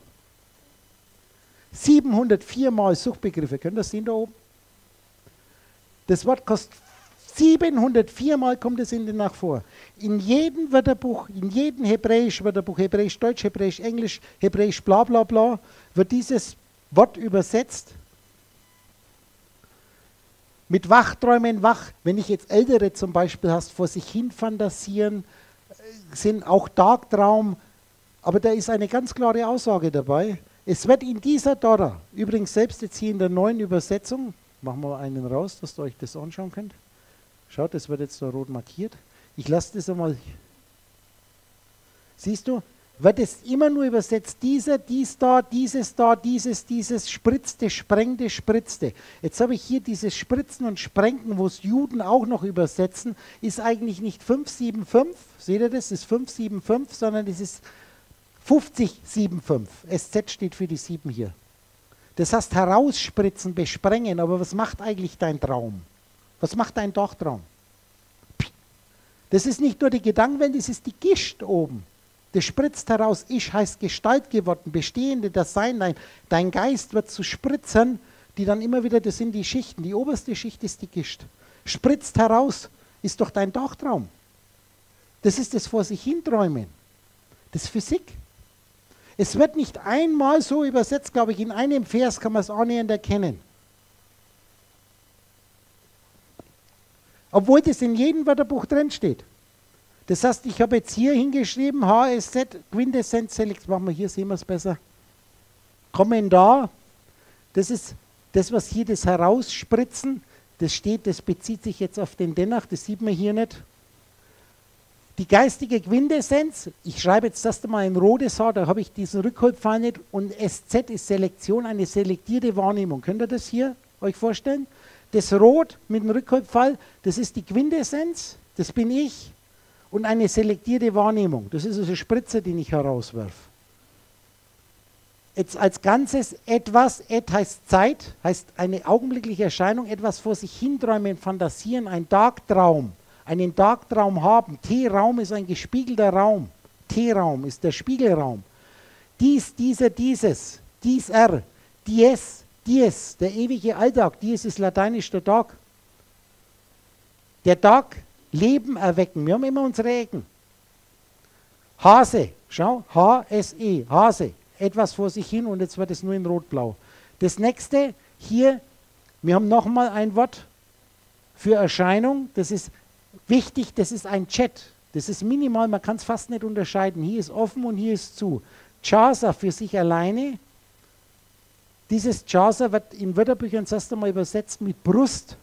704 Mal Suchtbegriffe. Könnt ihr das sehen da oben? Das Wort kostet 704 Mal, kommt es in den Nach vor. In jedem Wörterbuch, in jedem Hebräisch-Wörterbuch, Hebräisch-Deutsch, Hebräisch-Englisch, Hebräisch bla bla bla, wird dieses Wort übersetzt mit Wachträumen, wenn ich jetzt Ältere zum Beispiel hast, vor sich hin fantasieren, sind auch Tagtraum, aber da ist eine ganz klare Aussage dabei. Es wird in dieser Tora, übrigens selbst jetzt hier in der neuen Übersetzung, machen wir mal einen raus, dass ihr euch das anschauen könnt. Schaut, das wird jetzt da rot markiert. Ich lasse das einmal. Siehst du, wird es immer nur übersetzt, dieser, dies da, dieses, spritzte, sprengte, spritzte. Jetzt habe ich hier dieses Spritzen und Sprengen, wo es Juden auch noch übersetzen, ist eigentlich nicht 575, seht ihr das, ist 575, sondern es ist 5075. SZ steht für die 7 hier. Das heißt herausspritzen, besprengen, aber was macht eigentlich dein Traum? Was macht dein Tagtraum? Das ist nicht nur die Gedankenwelt, das ist die Gischt oben. Das spritzt heraus, Ich heißt Gestalt geworden, bestehende, das Sein, dein Geist wird zu Spritzern, die dann immer wieder, das sind die Schichten, die oberste Schicht ist die Gischt. Spritzt heraus, ist doch dein Tagtraum. Das ist das vor sich hinträumen. Das ist Physik. Es wird nicht einmal so übersetzt, glaube ich, in einem Vers kann man es annähernd erkennen. Obwohl das in jedem Wörterbuch drin steht. Das heißt, ich habe jetzt hier hingeschrieben, HSZ, Quintessenz Selektion, machen wir hier, sehen wir es besser. Kommentar, das ist das, was hier das Herausspritzen, das steht, das bezieht sich jetzt auf den Denach, das sieht man hier nicht. Die geistige Quintessenz, ich schreibe jetzt das mal in rotes Haar, da habe ich diesen Rückholpfeil nicht, und SZ ist Selektion, eine selektierte Wahrnehmung. Könnt ihr das hier euch vorstellen? Das Rot mit dem Rückholpfeil, das ist die Quintessenz, das bin ich, und eine selektierte Wahrnehmung. Das ist also ein Spritzer, den ich herauswerfe. Jetzt als Ganzes etwas, heißt Zeit, heißt eine augenblickliche Erscheinung, etwas vor sich hinträumen, fantasieren, ein Tagtraum, einen Tagtraum haben. T-Raum ist ein gespiegelter Raum. T-Raum ist der Spiegelraum. Dies, dieser, dieses, dieser, dies, dies, der ewige Alltag, dies ist lateinisch der Tag. Der Tag, Leben erwecken. Wir haben immer unsere Ecken. Hase, schau, H-S-E, Hase. Etwas vor sich hin und jetzt wird es nur in Rot-Blau. Das nächste hier, wir haben nochmal ein Wort für Erscheinung, das ist wichtig, das ist ein Chat. Das ist minimal, man kann es fast nicht unterscheiden. Hier ist offen und hier ist zu. Chasa für sich alleine. Dieses Chasa wird in Wörterbüchern zuerst einmal übersetzt mit Brust.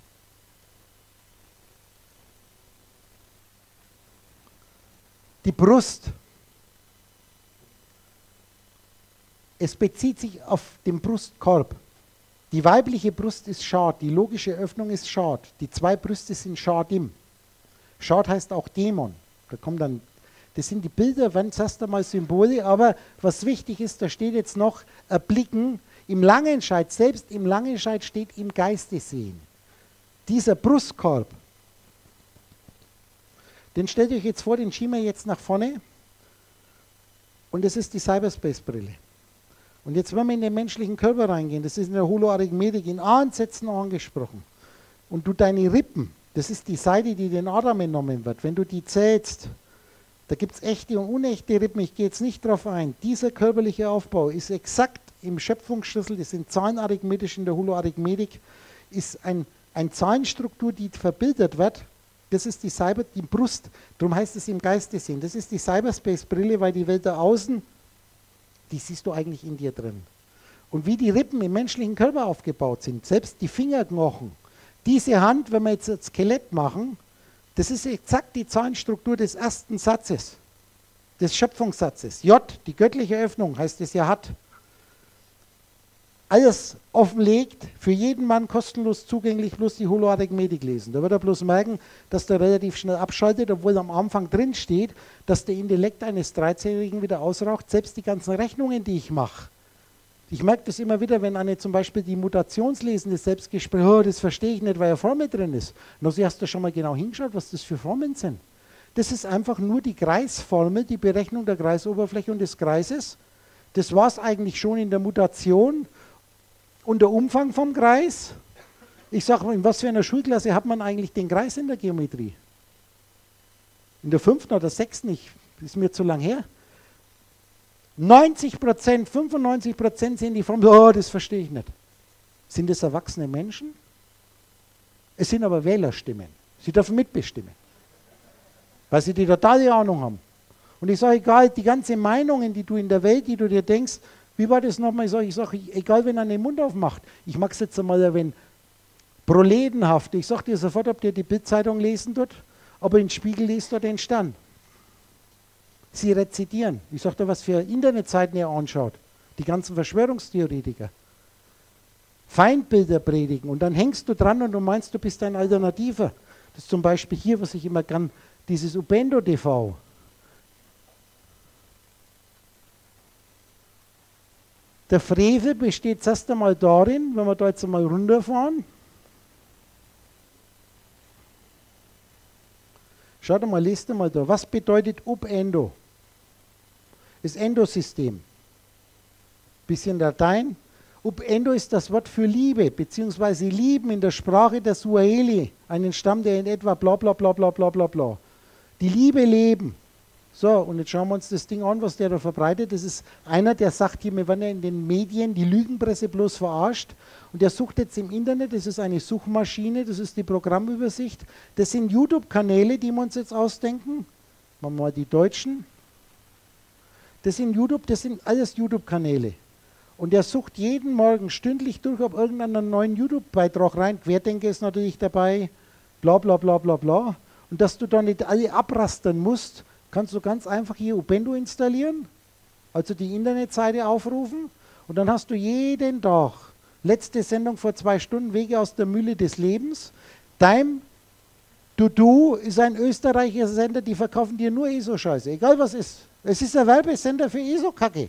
Die Brust. Es bezieht sich auf den Brustkorb. Die weibliche Brust ist Schad, die logische Öffnung ist Schad. Die zwei Brüste sind Schadim. Schad heißt auch Dämon. Da kommt dann, das sind die Bilder, wenn zuerst einmal Symbole, aber was wichtig ist, da steht jetzt noch erblicken. Im Langenscheid, selbst im Langenscheid steht im Geiste sehen. Dieser Brustkorb, den stellt euch jetzt vor, den schieben wir jetzt nach vorne und das ist die Cyberspace-Brille. Und jetzt, wenn wir in den menschlichen Körper reingehen, das ist in der Holoarithmetik in Ansätzen angesprochen, und du deine Rippen, das ist die Seite, die den Adam entnommen wird, wenn du die zählst, da gibt es echte und unechte Rippen, ich gehe jetzt nicht drauf ein, dieser körperliche Aufbau ist exakt im Schöpfungsschlüssel, das sind zahlenarithmetisch in der Holoarithmetik, ist eine Zahlenstruktur, die verbildert wird, das ist die Brust, darum heißt es im Geiste sehen, das ist die Cyberspace-Brille, weil die Welt da außen, die siehst du eigentlich in dir drin. Und wie die Rippen im menschlichen Körper aufgebaut sind, selbst die Fingerknochen, diese Hand, wenn wir jetzt das Skelett machen, das ist exakt die Zahlenstruktur des ersten Satzes, des Schöpfungssatzes. J, die göttliche Öffnung, heißt es ja hat. Alles offenlegt, für jeden Mann kostenlos zugänglich, bloß die Holoarithmetik lesen. Da wird er bloß merken, dass der relativ schnell abschaltet, obwohl am Anfang drin steht, dass der Intellekt eines 13-Jährigen wieder ausraucht, selbst die ganzen Rechnungen, die ich mache. Ich merke das immer wieder, wenn eine zum Beispiel die Mutationslesen des Selbstgesprächs, oh, das verstehe ich nicht, weil eine Formel drin ist. Na, Sie hast du schon mal genau hingeschaut, was das für Formeln sind. Das ist einfach nur die Kreisformel, die Berechnung der Kreisoberfläche und des Kreises. Das war es eigentlich schon in der Mutation. Und der Umfang vom Kreis, ich sage mal, in was für einer Schulklasse hat man eigentlich den Kreis in der Geometrie? In der 5. oder 6. Ist mir zu lang her. 90%, 95% sehen die Formel, oh, das verstehe ich nicht. Sind das erwachsene Menschen? Es sind aber Wählerstimmen. Sie dürfen mitbestimmen. Weil sie die totale Ahnung haben. Und ich sage, egal, die ganzen Meinungen, die du in der Welt, die du dir denkst, wie war das nochmal? Ich sage, egal, wenn er den Mund aufmacht. Ich mag es jetzt einmal erwähnen. Proletenhaft. Ich sage dir sofort, ob dir die Bildzeitung lesen tut, aber in den Spiegel liest er den Stern. Sie rezitieren. Ich sage dir, was für Internetseiten ihr anschaut. Die ganzen Verschwörungstheoretiker. Feindbilder predigen und dann hängst du dran und du meinst, du bist ein Alternativer. Das ist zum Beispiel hier, was ich immer kann, dieses Ubendo TV. Der Frevel besteht erst einmal darin, wenn wir da jetzt einmal runterfahren. Schaut mal, lest mal da. Was bedeutet Ubendo? Das Endosystem. Bisschen Latein. Ubendo ist das Wort für Liebe, beziehungsweise Lieben in der Sprache der Suaheli, einen Stamm, der in etwa bla bla bla bla bla bla bla. Die Liebe leben. So, und jetzt schauen wir uns das Ding an, was der da verbreitet. Das ist einer, der sagt hier, wir werden ja in den Medien die Lügenpresse bloß verarscht. Und der sucht jetzt im Internet, das ist eine Suchmaschine, das ist die Programmübersicht. Das sind YouTube-Kanäle, die wir uns jetzt ausdenken. Machen wir mal die Deutschen. Das sind YouTube, das sind alles YouTube-Kanäle. Und er sucht jeden Morgen stündlich durch, ob irgendeinen neuen YouTube-Beitrag rein. Querdenker ist natürlich dabei, bla bla bla bla bla. Und dass du da nicht alle abrastern musst, kannst du ganz einfach hier Ubuntu installieren, also die Internetseite aufrufen und dann hast du jeden Tag, letzte Sendung vor 2 Stunden, Wege aus der Mühle des Lebens. Time to Do ist ein österreichischer Sender, die verkaufen dir nur ESO-Scheiße, egal was ist. Es ist ein Werbesender für ESO-Kacke.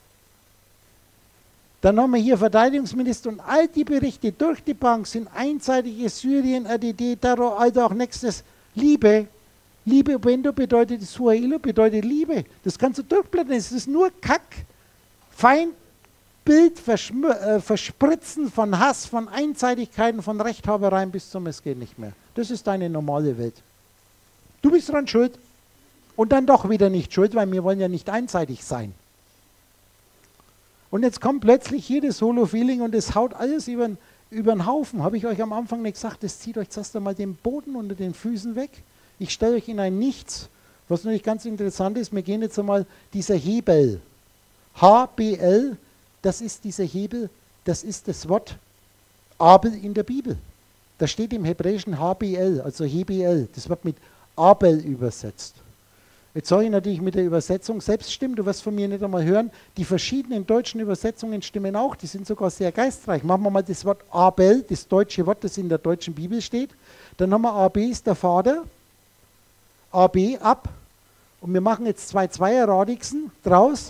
Dann haben wir hier Verteidigungsminister und all die Berichte durch die Bank sind einseitige Syrien, RDD, Terror, also auch nächstes Liebe. Liebe Ubuntu bedeutet Suahilo, bedeutet Liebe. Das kannst du durchblättern, es ist nur Kack. Feindbild verspritzen von Hass, von Einseitigkeiten, von Rechthabereien bis zum Es geht nicht mehr. Das ist deine normale Welt. Du bist dran schuld. Und dann doch wieder nicht schuld, weil wir wollen ja nicht einseitig sein. Und jetzt kommt plötzlich hier das Holo-Feeling und es haut alles über den Haufen. Habe ich euch am Anfang nicht gesagt, das zieht euch zuerst einmal den Boden unter den Füßen weg. Ich stelle euch in ein Nichts, was natürlich ganz interessant ist. Wir gehen jetzt einmal, dieser Hebel, HBL, das ist dieser Hebel, das ist das Wort Abel in der Bibel. Da steht im Hebräischen HBL, also HBL, das wird mit Abel übersetzt. Jetzt sage ich natürlich mit der Übersetzung, selbst stimmt, du wirst von mir nicht einmal hören, die verschiedenen deutschen Übersetzungen stimmen auch, die sind sogar sehr geistreich. Machen wir mal das Wort Abel, das deutsche Wort, das in der deutschen Bibel steht. Dann haben wir AB ist der Vater, AB ab und wir machen jetzt 2 Zweierradixen draus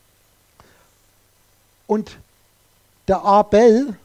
und der Abel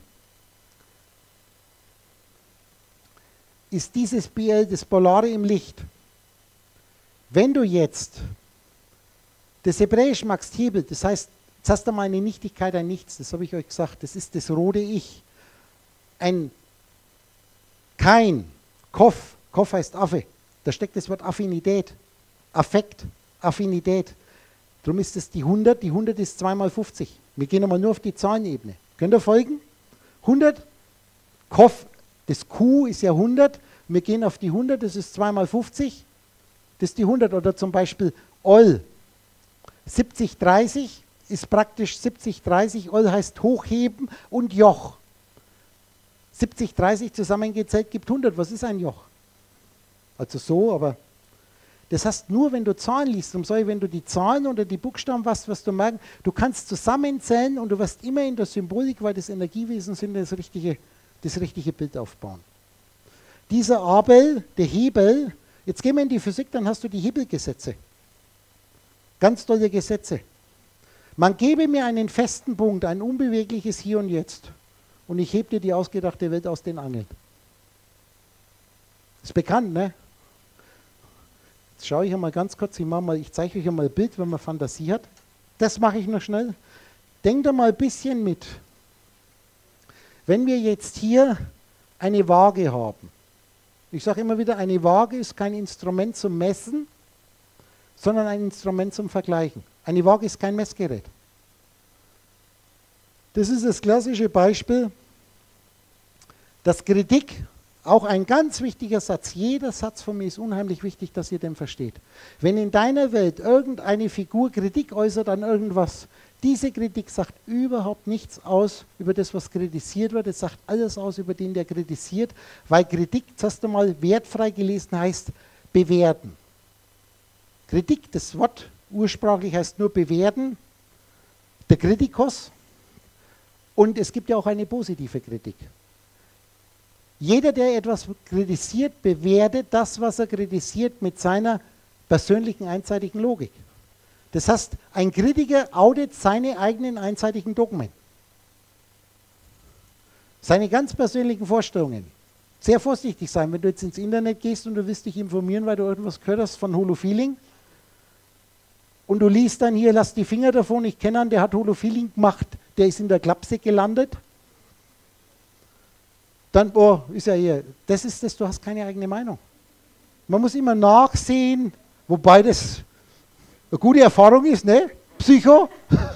ist dieses BL, das Polare im Licht. Wenn du jetzt das Hebräisch magst, Hebel, das heißt, jetzt hast du mal eine Nichtigkeit, ein Nichts, das habe ich euch gesagt, das ist das rote Ich. Ein Kein, Kof heißt Affe, da steckt das Wort Affinität, Affekt, Affinität. Darum ist es die 100 ist 2 mal 50. Wir gehen einmal nur auf die Zahlenebene. Könnt ihr folgen? 100, Kof, das Q ist ja 100, wir gehen auf die 100, das ist 2 mal 50. Das ist die 100 oder zum Beispiel Ol. 70-30 ist praktisch 70-30. Ol heißt hochheben und Joch. 70-30 zusammengezählt gibt 100. Was ist ein Joch? Also so, aber das heißt nur, wenn du Zahlen liest, wenn du die Zahlen oder die Buchstaben wirst du merken, du kannst zusammenzählen und du wirst immer in der Symbolik, weil das Energiewesen sind, das richtige Bild aufbauen. Dieser Abel, der Hebel, jetzt gehen wir in die Physik, dann hast du die Hebelgesetze. Ganz tolle Gesetze. Man gebe mir einen festen Punkt, ein unbewegliches Hier und Jetzt. Und ich hebe dir die ausgedachte Welt aus den Angeln. Ist bekannt, ne? Jetzt schaue ich einmal ganz kurz, ich zeige euch einmal ein Bild, wenn man Fantasie hat. Das mache ich noch schnell. Denkt da mal ein bisschen mit. Wenn wir jetzt hier eine Waage haben, ich sage immer wieder, eine Waage ist kein Instrument zum Messen, sondern ein Instrument zum Vergleichen. Eine Waage ist kein Messgerät. Das ist das klassische Beispiel, dass Kritik, auch ein ganz wichtiger Satz, jeder Satz von mir ist unheimlich wichtig, dass ihr den versteht. Wenn in deiner Welt irgendeine Figur Kritik äußert an irgendwas, diese Kritik sagt überhaupt nichts aus über das, was kritisiert wird. Es sagt alles aus über den, der kritisiert, weil Kritik, zuerst einmal wertfrei gelesen, heißt bewerten. Kritik, das Wort ursprünglich heißt nur bewerten, der Kritikos. Und es gibt ja auch eine positive Kritik. Jeder, der etwas kritisiert, bewertet das, was er kritisiert, mit seiner persönlichen einseitigen Logik. Das heißt, ein Kritiker auditet seine eigenen einseitigen Dogmen. Seine ganz persönlichen Vorstellungen. Sehr vorsichtig sein, wenn du jetzt ins Internet gehst und du willst dich informieren, weil du irgendwas gehört hast von Holo-Feeling und du liest dann hier, lass die Finger davon, ich kenne einen, der hat Holo-Feeling gemacht, der ist in der Klapse gelandet. Dann, oh, ist ja hier, das ist das, du hast keine eigene Meinung. Man muss immer nachsehen, wobei das eine gute Erfahrung ist, ne? Psycho.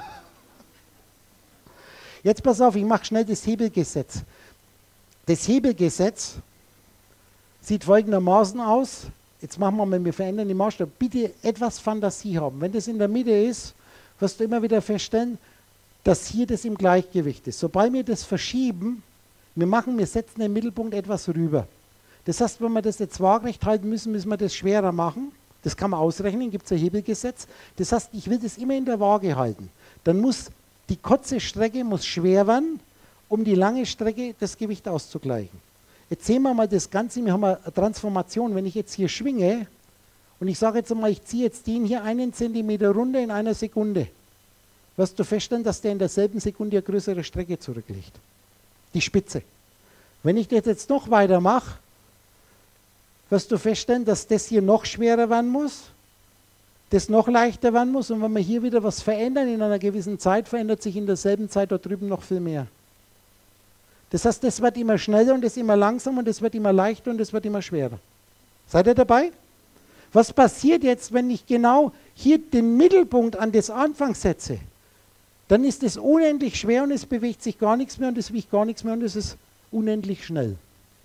Jetzt pass auf, ich mache schnell das Hebelgesetz. Das Hebelgesetz sieht folgendermaßen aus. jetzt machen wir mal, wir verändern den Maßstab, bitte etwas Fantasie haben. Wenn das in der Mitte ist, wirst du immer wieder feststellen, dass hier das im Gleichgewicht ist. Sobald wir das verschieben, wir setzen den Mittelpunkt etwas rüber. Das heißt, wenn wir das jetzt waagerecht halten müssen, müssen wir das schwerer machen. Das kann man ausrechnen, gibt es ein Hebelgesetz. Das heißt, ich will das immer in der Waage halten. Dann muss die kurze Strecke muss schwer werden, um die lange Strecke das Gewicht auszugleichen. Jetzt sehen wir mal das Ganze, wir haben eine Transformation. Wenn ich jetzt hier schwinge und ich sage jetzt einmal, ich ziehe jetzt den hier 1 Zentimeter runter in einer Sekunde, wirst du feststellen, dass der in derselben Sekunde eine größere Strecke zurücklegt. Die Spitze. Wenn ich das jetzt noch weiter mache, wirst du feststellen, dass das hier noch schwerer werden muss, das noch leichter werden muss und wenn wir hier wieder was verändern in einer gewissen Zeit, verändert sich in derselben Zeit dort drüben noch viel mehr. Das heißt, das wird immer schneller und das immer langsamer und das wird immer leichter und das wird immer schwerer. Seid ihr dabei? Was passiert jetzt, wenn ich genau hier den Mittelpunkt an das Anfang setze? Dann ist es unendlich schwer und es bewegt sich gar nichts mehr und es wiegt gar nichts mehr und es ist unendlich schnell.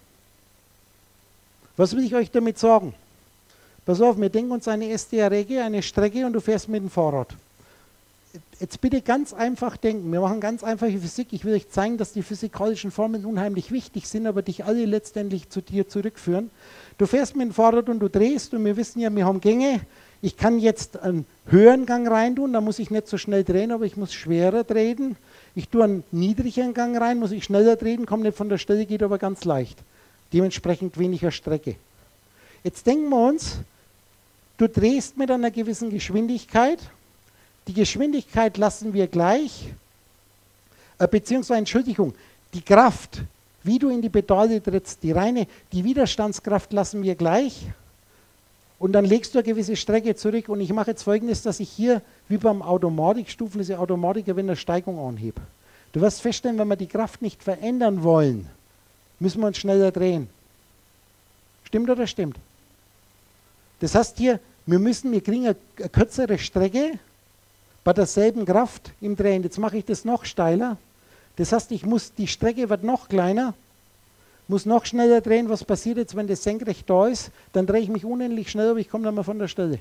Was will ich euch damit sagen? Pass auf, wir denken uns eine SDR-Regel, eine Strecke und du fährst mit dem Fahrrad. Jetzt bitte ganz einfach denken. Wir machen ganz einfache Physik. Ich will euch zeigen, dass die physikalischen Formeln unheimlich wichtig sind, aber dich alle letztendlich zu dir zurückführen. Du fährst mit dem Fahrrad und du drehst und wir wissen ja, wir haben Gänge. Ich kann jetzt einen höheren Gang rein tun, da muss ich nicht so schnell drehen, aber ich muss schwerer drehen. Ich tue einen niedrigeren Gang rein, muss ich schneller drehen, komme nicht von der Stelle, geht aber ganz leicht. Dementsprechend weniger Strecke. Jetzt denken wir uns, du drehst mit einer gewissen Geschwindigkeit. Die Geschwindigkeit lassen wir gleich, beziehungsweise, Entschuldigung, die Kraft, wie du in die Pedale trittst, die Widerstandskraft lassen wir gleich. Und dann legst du eine gewisse Strecke zurück und ich mache jetzt Folgendes, dass ich hier, wie beim Automatikstufen, diese Automatiker, wenn eine Steigung anhebe. Du wirst feststellen, wenn wir die Kraft nicht verändern wollen, müssen wir uns schneller drehen. Stimmt oder stimmt? Das heißt hier, wir kriegen eine kürzere Strecke bei derselben Kraft im Drehen. Jetzt mache ich das noch steiler. Das heißt, die Strecke wird noch kleiner, muss noch schneller drehen. Was passiert jetzt, wenn das senkrecht da ist? Dann drehe ich mich unendlich schnell, aber ich komme dann mal von der Stelle.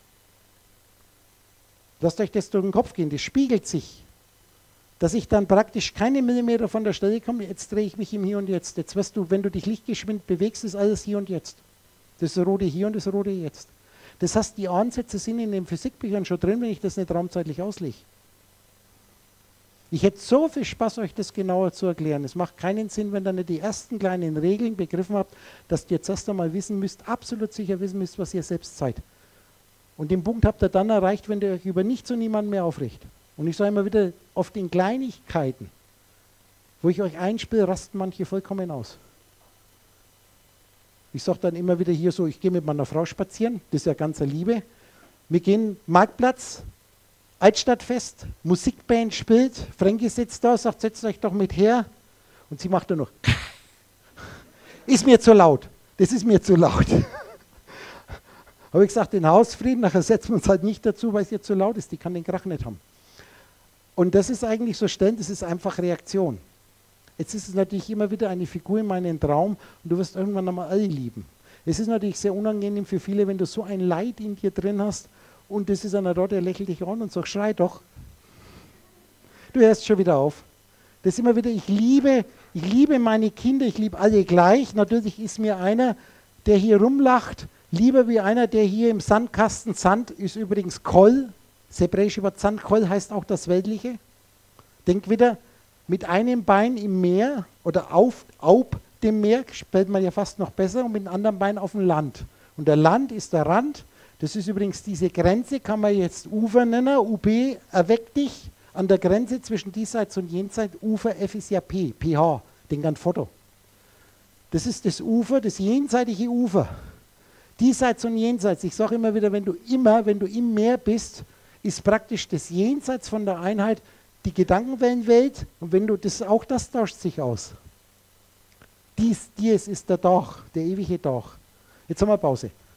Lasst euch das durch den Kopf gehen, das spiegelt sich. Dass ich dann praktisch keine Millimeter von der Stelle komme, jetzt drehe ich mich im Hier und Jetzt. Jetzt wirst du, wenn du dich lichtgeschwind bewegst, ist alles Hier und Jetzt. Das rote Hier und das rote Jetzt. Das heißt, die Ansätze sind in den Physikbüchern schon drin, wenn ich das nicht raumzeitlich auslege. Ich hätte so viel Spaß, euch das genauer zu erklären. Es macht keinen Sinn, wenn ihr nicht die ersten kleinen Regeln begriffen habt, dass ihr jetzt erst einmal wissen müsst, absolut sicher wissen müsst, was ihr selbst seid. Und den Punkt habt ihr dann erreicht, wenn ihr euch über nichts und niemanden mehr aufrichtet. Und ich sage immer wieder, oft in Kleinigkeiten, wo ich euch einspiele, rasten manche vollkommen aus. Ich sage dann immer wieder hier so, ich gehe mit meiner Frau spazieren, das ist ja ganz eine Liebe. Wir gehen Marktplatz, Altstadtfest, Musikband spielt, Frankie sitzt da, sagt, setzt euch doch mit her. Und sie macht dann noch, ist mir zu laut, das ist mir zu laut. Habe ich gesagt, den Hausfrieden, nachher setzen wir uns halt nicht dazu, weil es ihr zu laut ist, die kann den Krach nicht haben. Und das ist eigentlich so stellend, das ist einfach Reaktion. Jetzt ist es natürlich immer wieder eine Figur in meinem Traum und du wirst irgendwann einmal alle lieben. Es ist natürlich sehr unangenehm für viele, wenn du so ein Leid in dir drin hast und das ist einer dort, der lächelt dich an und sagt, schrei doch. Du hörst schon wieder auf. Das ist immer wieder, ich liebe meine Kinder, ich liebe alle gleich. Natürlich ist mir einer, der hier rumlacht, lieber wie einer, der hier im Sandkasten, Sand ist übrigens Kol, das hebräische Wort Sand, Kol heißt auch das Weltliche. Denk wieder, mit einem Bein im Meer oder auf dem Meer, spellt man ja fast noch besser, und mit dem anderen Bein auf dem Land. Und der Land ist der Rand, das ist übrigens diese Grenze, kann man jetzt Ufer nennen, UB, erweck dich an der Grenze zwischen diesseits und jenseits, Ufer, F ist ja P, PH, denk an Foto. Das ist das Ufer, das jenseitige Ufer. Diesseits und jenseits, ich sage immer wieder, wenn du im Meer bist, ist praktisch das Jenseits von der Einheit die Gedankenwellenwelt, und wenn du das tauscht sich aus. Dies ist der Dach, der ewige Dach. Jetzt haben wir Pause.